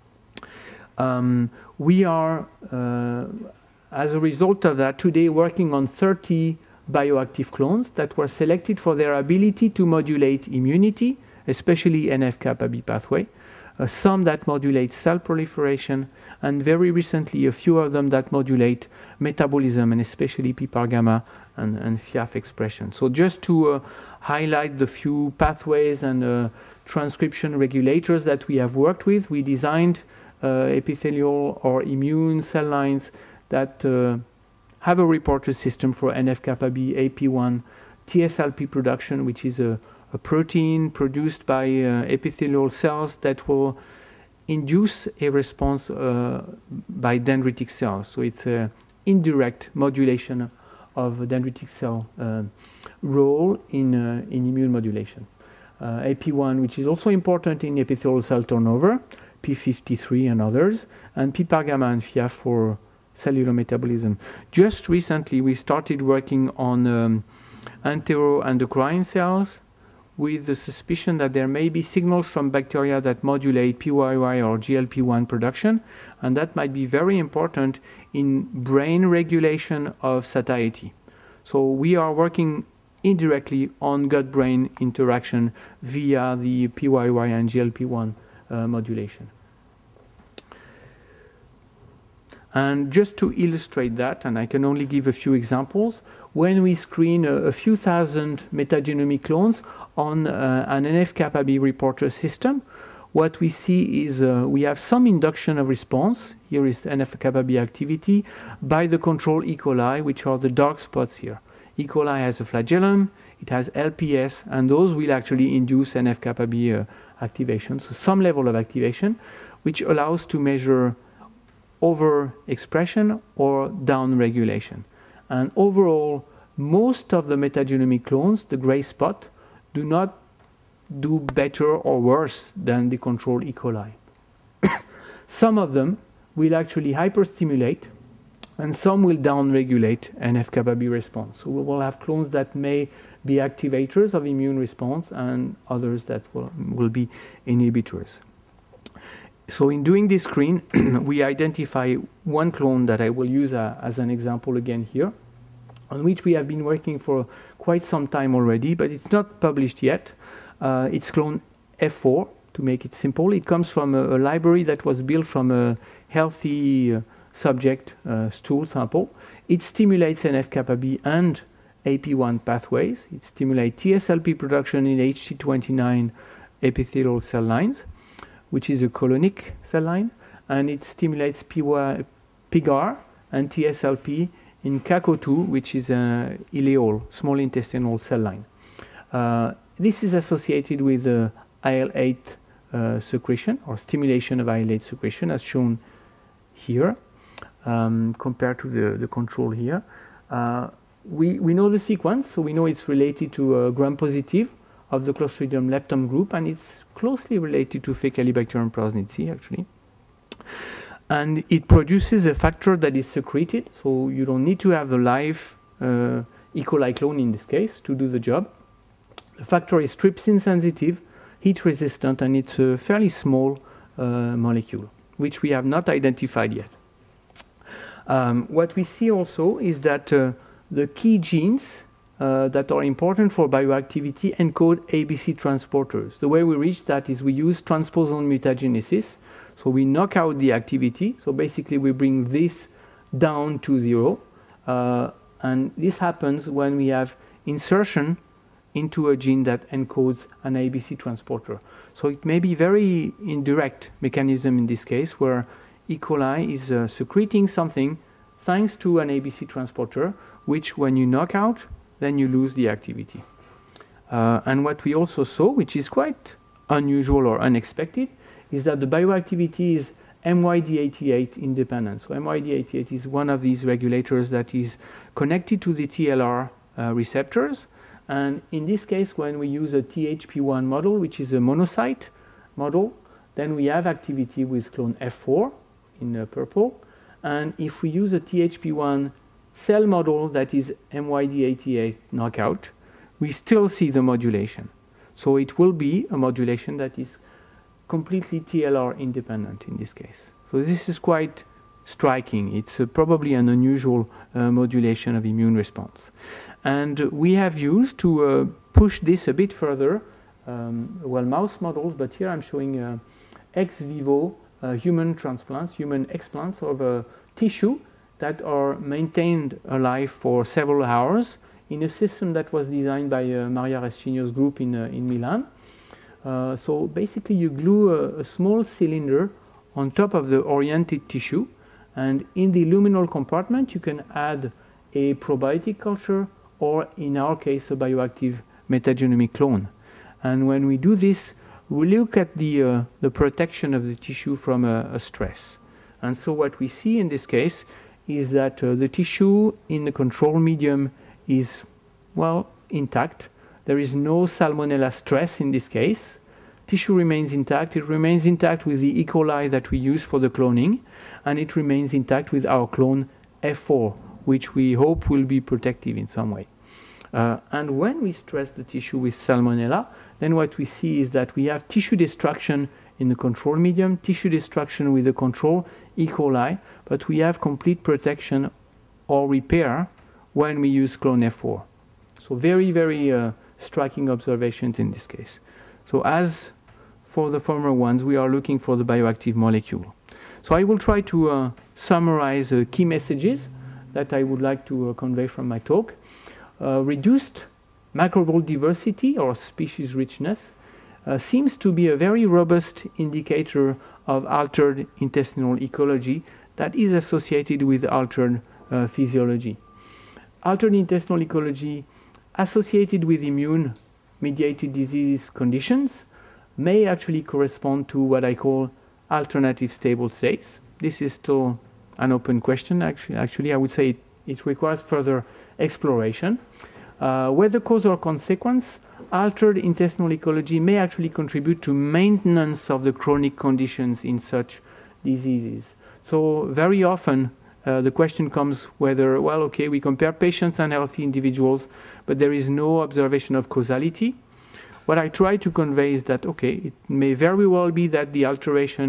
Um, we are, uh, as a result of that, today working on thirty bioactive clones that were selected for their ability to modulate immunity, especially N F kappa B pathway, Uh, some that modulate cell proliferation, and very recently a few of them that modulate metabolism, and especially P PAR gamma and, and F I A F expression. So just to uh, highlight the few pathways and uh, transcription regulators that we have worked with, we designed uh, epithelial or immune cell lines that uh, have a reporter system for N F kappa B, A P one, T S L P production, which is a a protein produced by uh, epithelial cells that will induce a response uh, by dendritic cells. So it's an indirect modulation of a dendritic cell uh, role in, uh, in immune modulation. Uh, A P one, which is also important in epithelial cell turnover, P fifty-three and others, and P PAR gamma and F I A F for cellular metabolism. Just recently, we started working on um, enteroendocrine cells, with the suspicion that there may be signals from bacteria that modulate P Y Y or G L P one production, and that might be very important in brain regulation of satiety. So we are working indirectly on gut-brain interaction via the P Y Y and G L P one uh, modulation. And just to illustrate that, and I can only give a few examples, when we screen a, a few thousand metagenomic clones on uh, an N F kappa B reporter system, what we see is uh, we have some induction of response. Here is N F kappa B activity by the control E. coli, which are the dark spots here. E. coli has a flagellum, it has L P S, and those will actually induce N F kappa B uh, activation. So some level of activation, which allows to measure overexpression or downregulation. And overall, most of the metagenomic clones, the gray spot, do not do better or worse than the control E. coli. Some of them will actually hyperstimulate, and some will downregulate N F kappa B response. So we will have clones that may be activators of immune response, and others that will, will be inhibitors. So in doing this screen, we identify one clone that I will use uh, as an example again here, on which we have been working for quite some time already, but it's not published yet. Uh, it's clone F four, to make it simple. It comes from a, a library that was built from a healthy uh, subject uh, stool sample. It stimulates N F kappa B and A P one pathways. It stimulates T S L P production in H C twenty-nine epithelial cell lines, which is a colonic cell line, and it stimulates P Y, P G A R and T S L P in C A C O two, which is a ileal, small intestinal cell line. Uh, this is associated with uh, I L eight uh, secretion, or stimulation of I L eight secretion, as shown here, um, compared to the, the control here. Uh, we, we know the sequence, so we know it's related to uh, gram-positive of the Clostridium leptum group, and it's closely related to Faecalibacterium prausnitzii, actually. And it produces a factor that is secreted, so you don't need to have a live uh, E. coli clone in this case to do the job. The factor is trypsin sensitive, heat resistant, and it's a fairly small uh, molecule, which we have not identified yet. Um, what we see also is that uh, the key genes uh, that are important for bioactivity encode A B C transporters. The way we reach that is we use transposon mutagenesis. So we knock out the activity. So basically we bring this down to zero. Uh, and this happens when we have insertion into a gene that encodes an A B C transporter. So it may be very indirect mechanism in this case, where E. coli is uh, secreting something thanks to an A B C transporter, which when you knock out, then you lose the activity. Uh, and what we also saw, which is quite unusual or unexpected, is that the bioactivity is M Y D eighty-eight independent. So M Y D eighty-eight is one of these regulators that is connected to the T L R uh, receptors. And in this case, when we use a T H P one model, which is a monocyte model, then we have activity with clone F four in uh, purple. And if we use a T H P one cell model that is M Y D eighty-eight knockout, we still see the modulation. So it will be a modulation that is completely T L R independent in this case. So this is quite striking. It's uh, probably an unusual uh, modulation of immune response. And we have used to uh, push this a bit further, um, well, mouse models, but here I'm showing uh, ex vivo uh, human transplants, human explants of uh, tissue that are maintained alive for several hours in a system that was designed by uh, Maria Rescigno's group in, uh, in Milan. Uh, so basically you glue a, a small cylinder on top of the oriented tissue, and in the luminal compartment you can add a probiotic culture, or in our case a bioactive metagenomic clone. And when we do this, we look at the, uh, the protection of the tissue from a, a stress. And so what we see in this case is that uh, the tissue in the control medium is, well, intact. There is no salmonella stress in this case. Tissue remains intact. It remains intact with the E. coli that we use for the cloning, and it remains intact with our clone F four, which we hope will be protective in some way. Uh, and when we stress the tissue with salmonella, then what we see is that we have tissue destruction in the control medium, tissue destruction with the control E. coli, but we have complete protection or repair when we use clone F four. So very, very uh, striking observations in this case. So as for the former ones, we are looking for the bioactive molecule. So I will try to uh, summarize uh, key messages that I would like to uh, convey from my talk. Uh, reduced microbial diversity or species richness uh, seems to be a very robust indicator of altered intestinal ecology that is associated with altered uh, physiology. Altered intestinal ecology associated with immune-mediated disease conditions may actually correspond to what I call alternative stable states. This is still an open question. Actually, actually I would say it, it requires further exploration. Uh, whether cause or consequence, altered intestinal ecology may actually contribute to maintenance of the chronic conditions in such diseases. So very often uh, the question comes whether, well, okay, we compare patients and healthy individuals, but there is no observation of causality. What I try to convey is that, okay, it may very well be that the alteration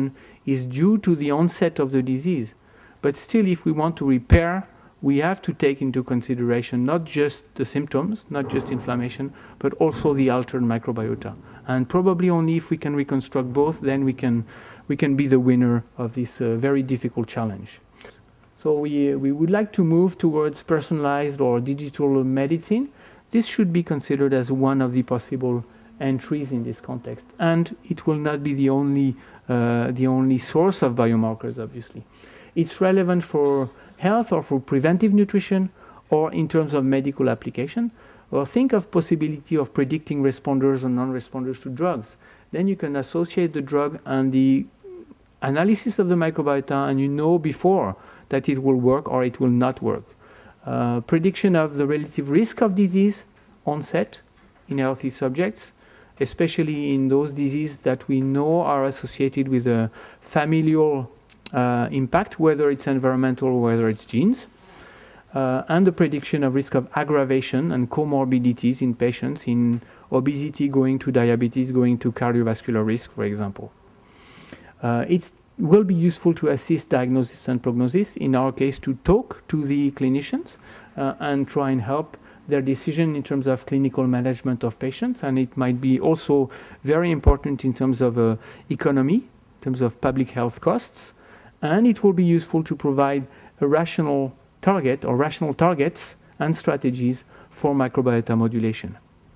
is due to the onset of the disease. But still, if we want to repair, we have to take into consideration not just the symptoms, not just inflammation, but also the altered microbiota. And probably only if we can reconstruct both, then we can, we can be the winner of this uh, very difficult challenge. So we, uh, we would like to move towards personalized or digital medicine. This should be considered as one of the possible entries in this context. And it will not be the only, uh, the only source of biomarkers, obviously. It's relevant for health or for preventive nutrition or in terms of medical application. Or think of possibility of predicting responders or non-responders to drugs. Then you can associate the drug and the analysis of the microbiota, and you know before that it will work or it will not work. Uh, prediction of the relative risk of disease onset in healthy subjects, especially in those diseases that we know are associated with a familial uh, impact, whether it's environmental or whether it's genes. Uh, and the prediction of risk of aggravation and comorbidities in patients in obesity going to diabetes, going to cardiovascular risk, for example. Uh, it will be useful to assist diagnosis and prognosis, in our case to talk to the clinicians uh, and try and help their decision in terms of clinical management of patients. And it might be also very important in terms of uh, economy, in terms of public health costs. And it will be useful to provide a rational target or rational targets and strategies for microbiota modulation.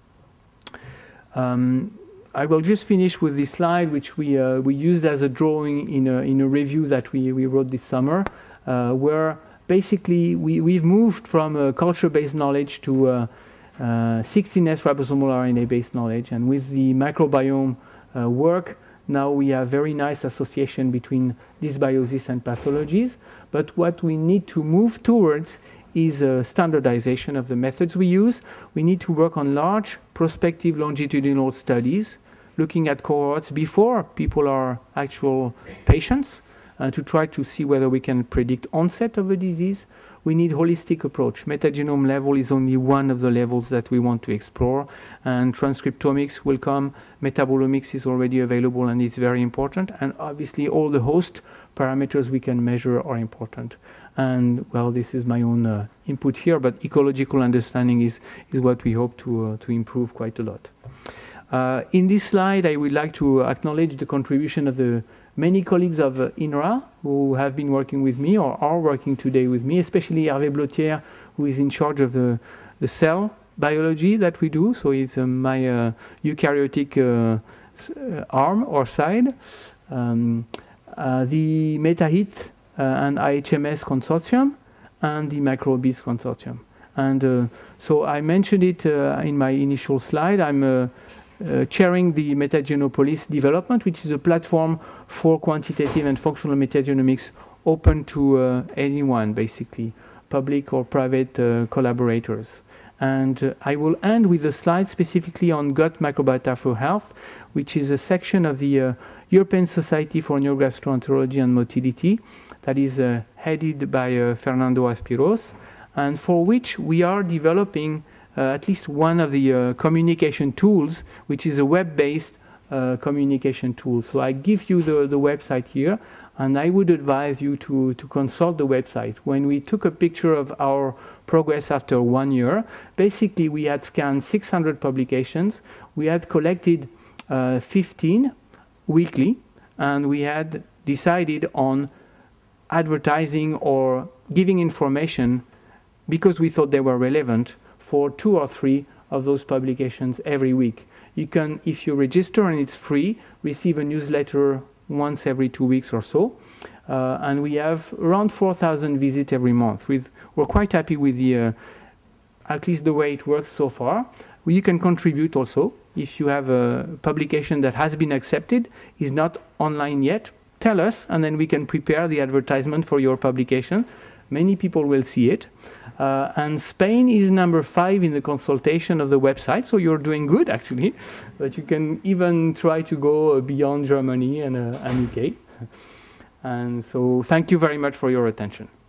Um, I will just finish with this slide, which we, uh, we used as a drawing in a, in a review that we, we wrote this summer, uh, where basically we, we've moved from uh, culture-based knowledge to uh, uh, sixteen S ribosomal R N A-based knowledge. And with the microbiome uh, work, now we have very nice association between dysbiosis and pathologies. But what we need to move towards is a standardization of the methods we use. We need to work on large prospective longitudinal studies, looking at cohorts before people are actual patients, uh, to try to see whether we can predict onset of a disease. We need holistic approach. Metagenome level is only one of the levels that we want to explore, and transcriptomics will come. Metabolomics is already available and it's very important, and obviously all the host parameters we can measure are important. And well, this is my own uh, input here, but ecological understanding is, is what we hope to, uh, to improve quite a lot. Uh, in this slide, I would like to acknowledge the contribution of the many colleagues of uh, I N R A who have been working with me or are working today with me, especially Hervé Blotier, who is in charge of the, the cell biology that we do. So it's uh, my uh, eukaryotic uh, arm or side. Um, uh, the MetaHit uh, and I H M S consortium and the microbes consortium. And uh, so I mentioned it uh, in my initial slide. I'm uh, Uh, chairing the Metagenopolis development, which is a platform for quantitative and functional metagenomics open to uh, anyone, basically, public or private uh, collaborators. And uh, I will end with a slide specifically on gut microbiota for health, which is a section of the uh, European Society for Neurogastroenterology and Motility that is uh, headed by uh, Fernando Aspiros, and for which we are developing Uh, at least one of the uh, communication tools, which is a web-based uh, communication tool. So I give you the, the website here, and I would advise you to, to consult the website. When we took a picture of our progress after one year, basically we had scanned six hundred publications, we had collected uh, fifteen weekly, and we had decided on advertising or giving information because we thought they were relevant for two or three of those publications every week. You can, if you register and it's free, receive a newsletter once every two weeks or so. Uh, and we have around four thousand visits every month. With, we're quite happy with the, uh, at least the way it works so far. Well, you can contribute also. If you have a publication that has been accepted, is not online yet, tell us, and then we can prepare the advertisement for your publication. Many people will see it. Uh, and Spain is number five in the consultation of the website, so you're doing good actually. But you can even try to go beyond Germany and, uh, and U K. And so thank you very much for your attention.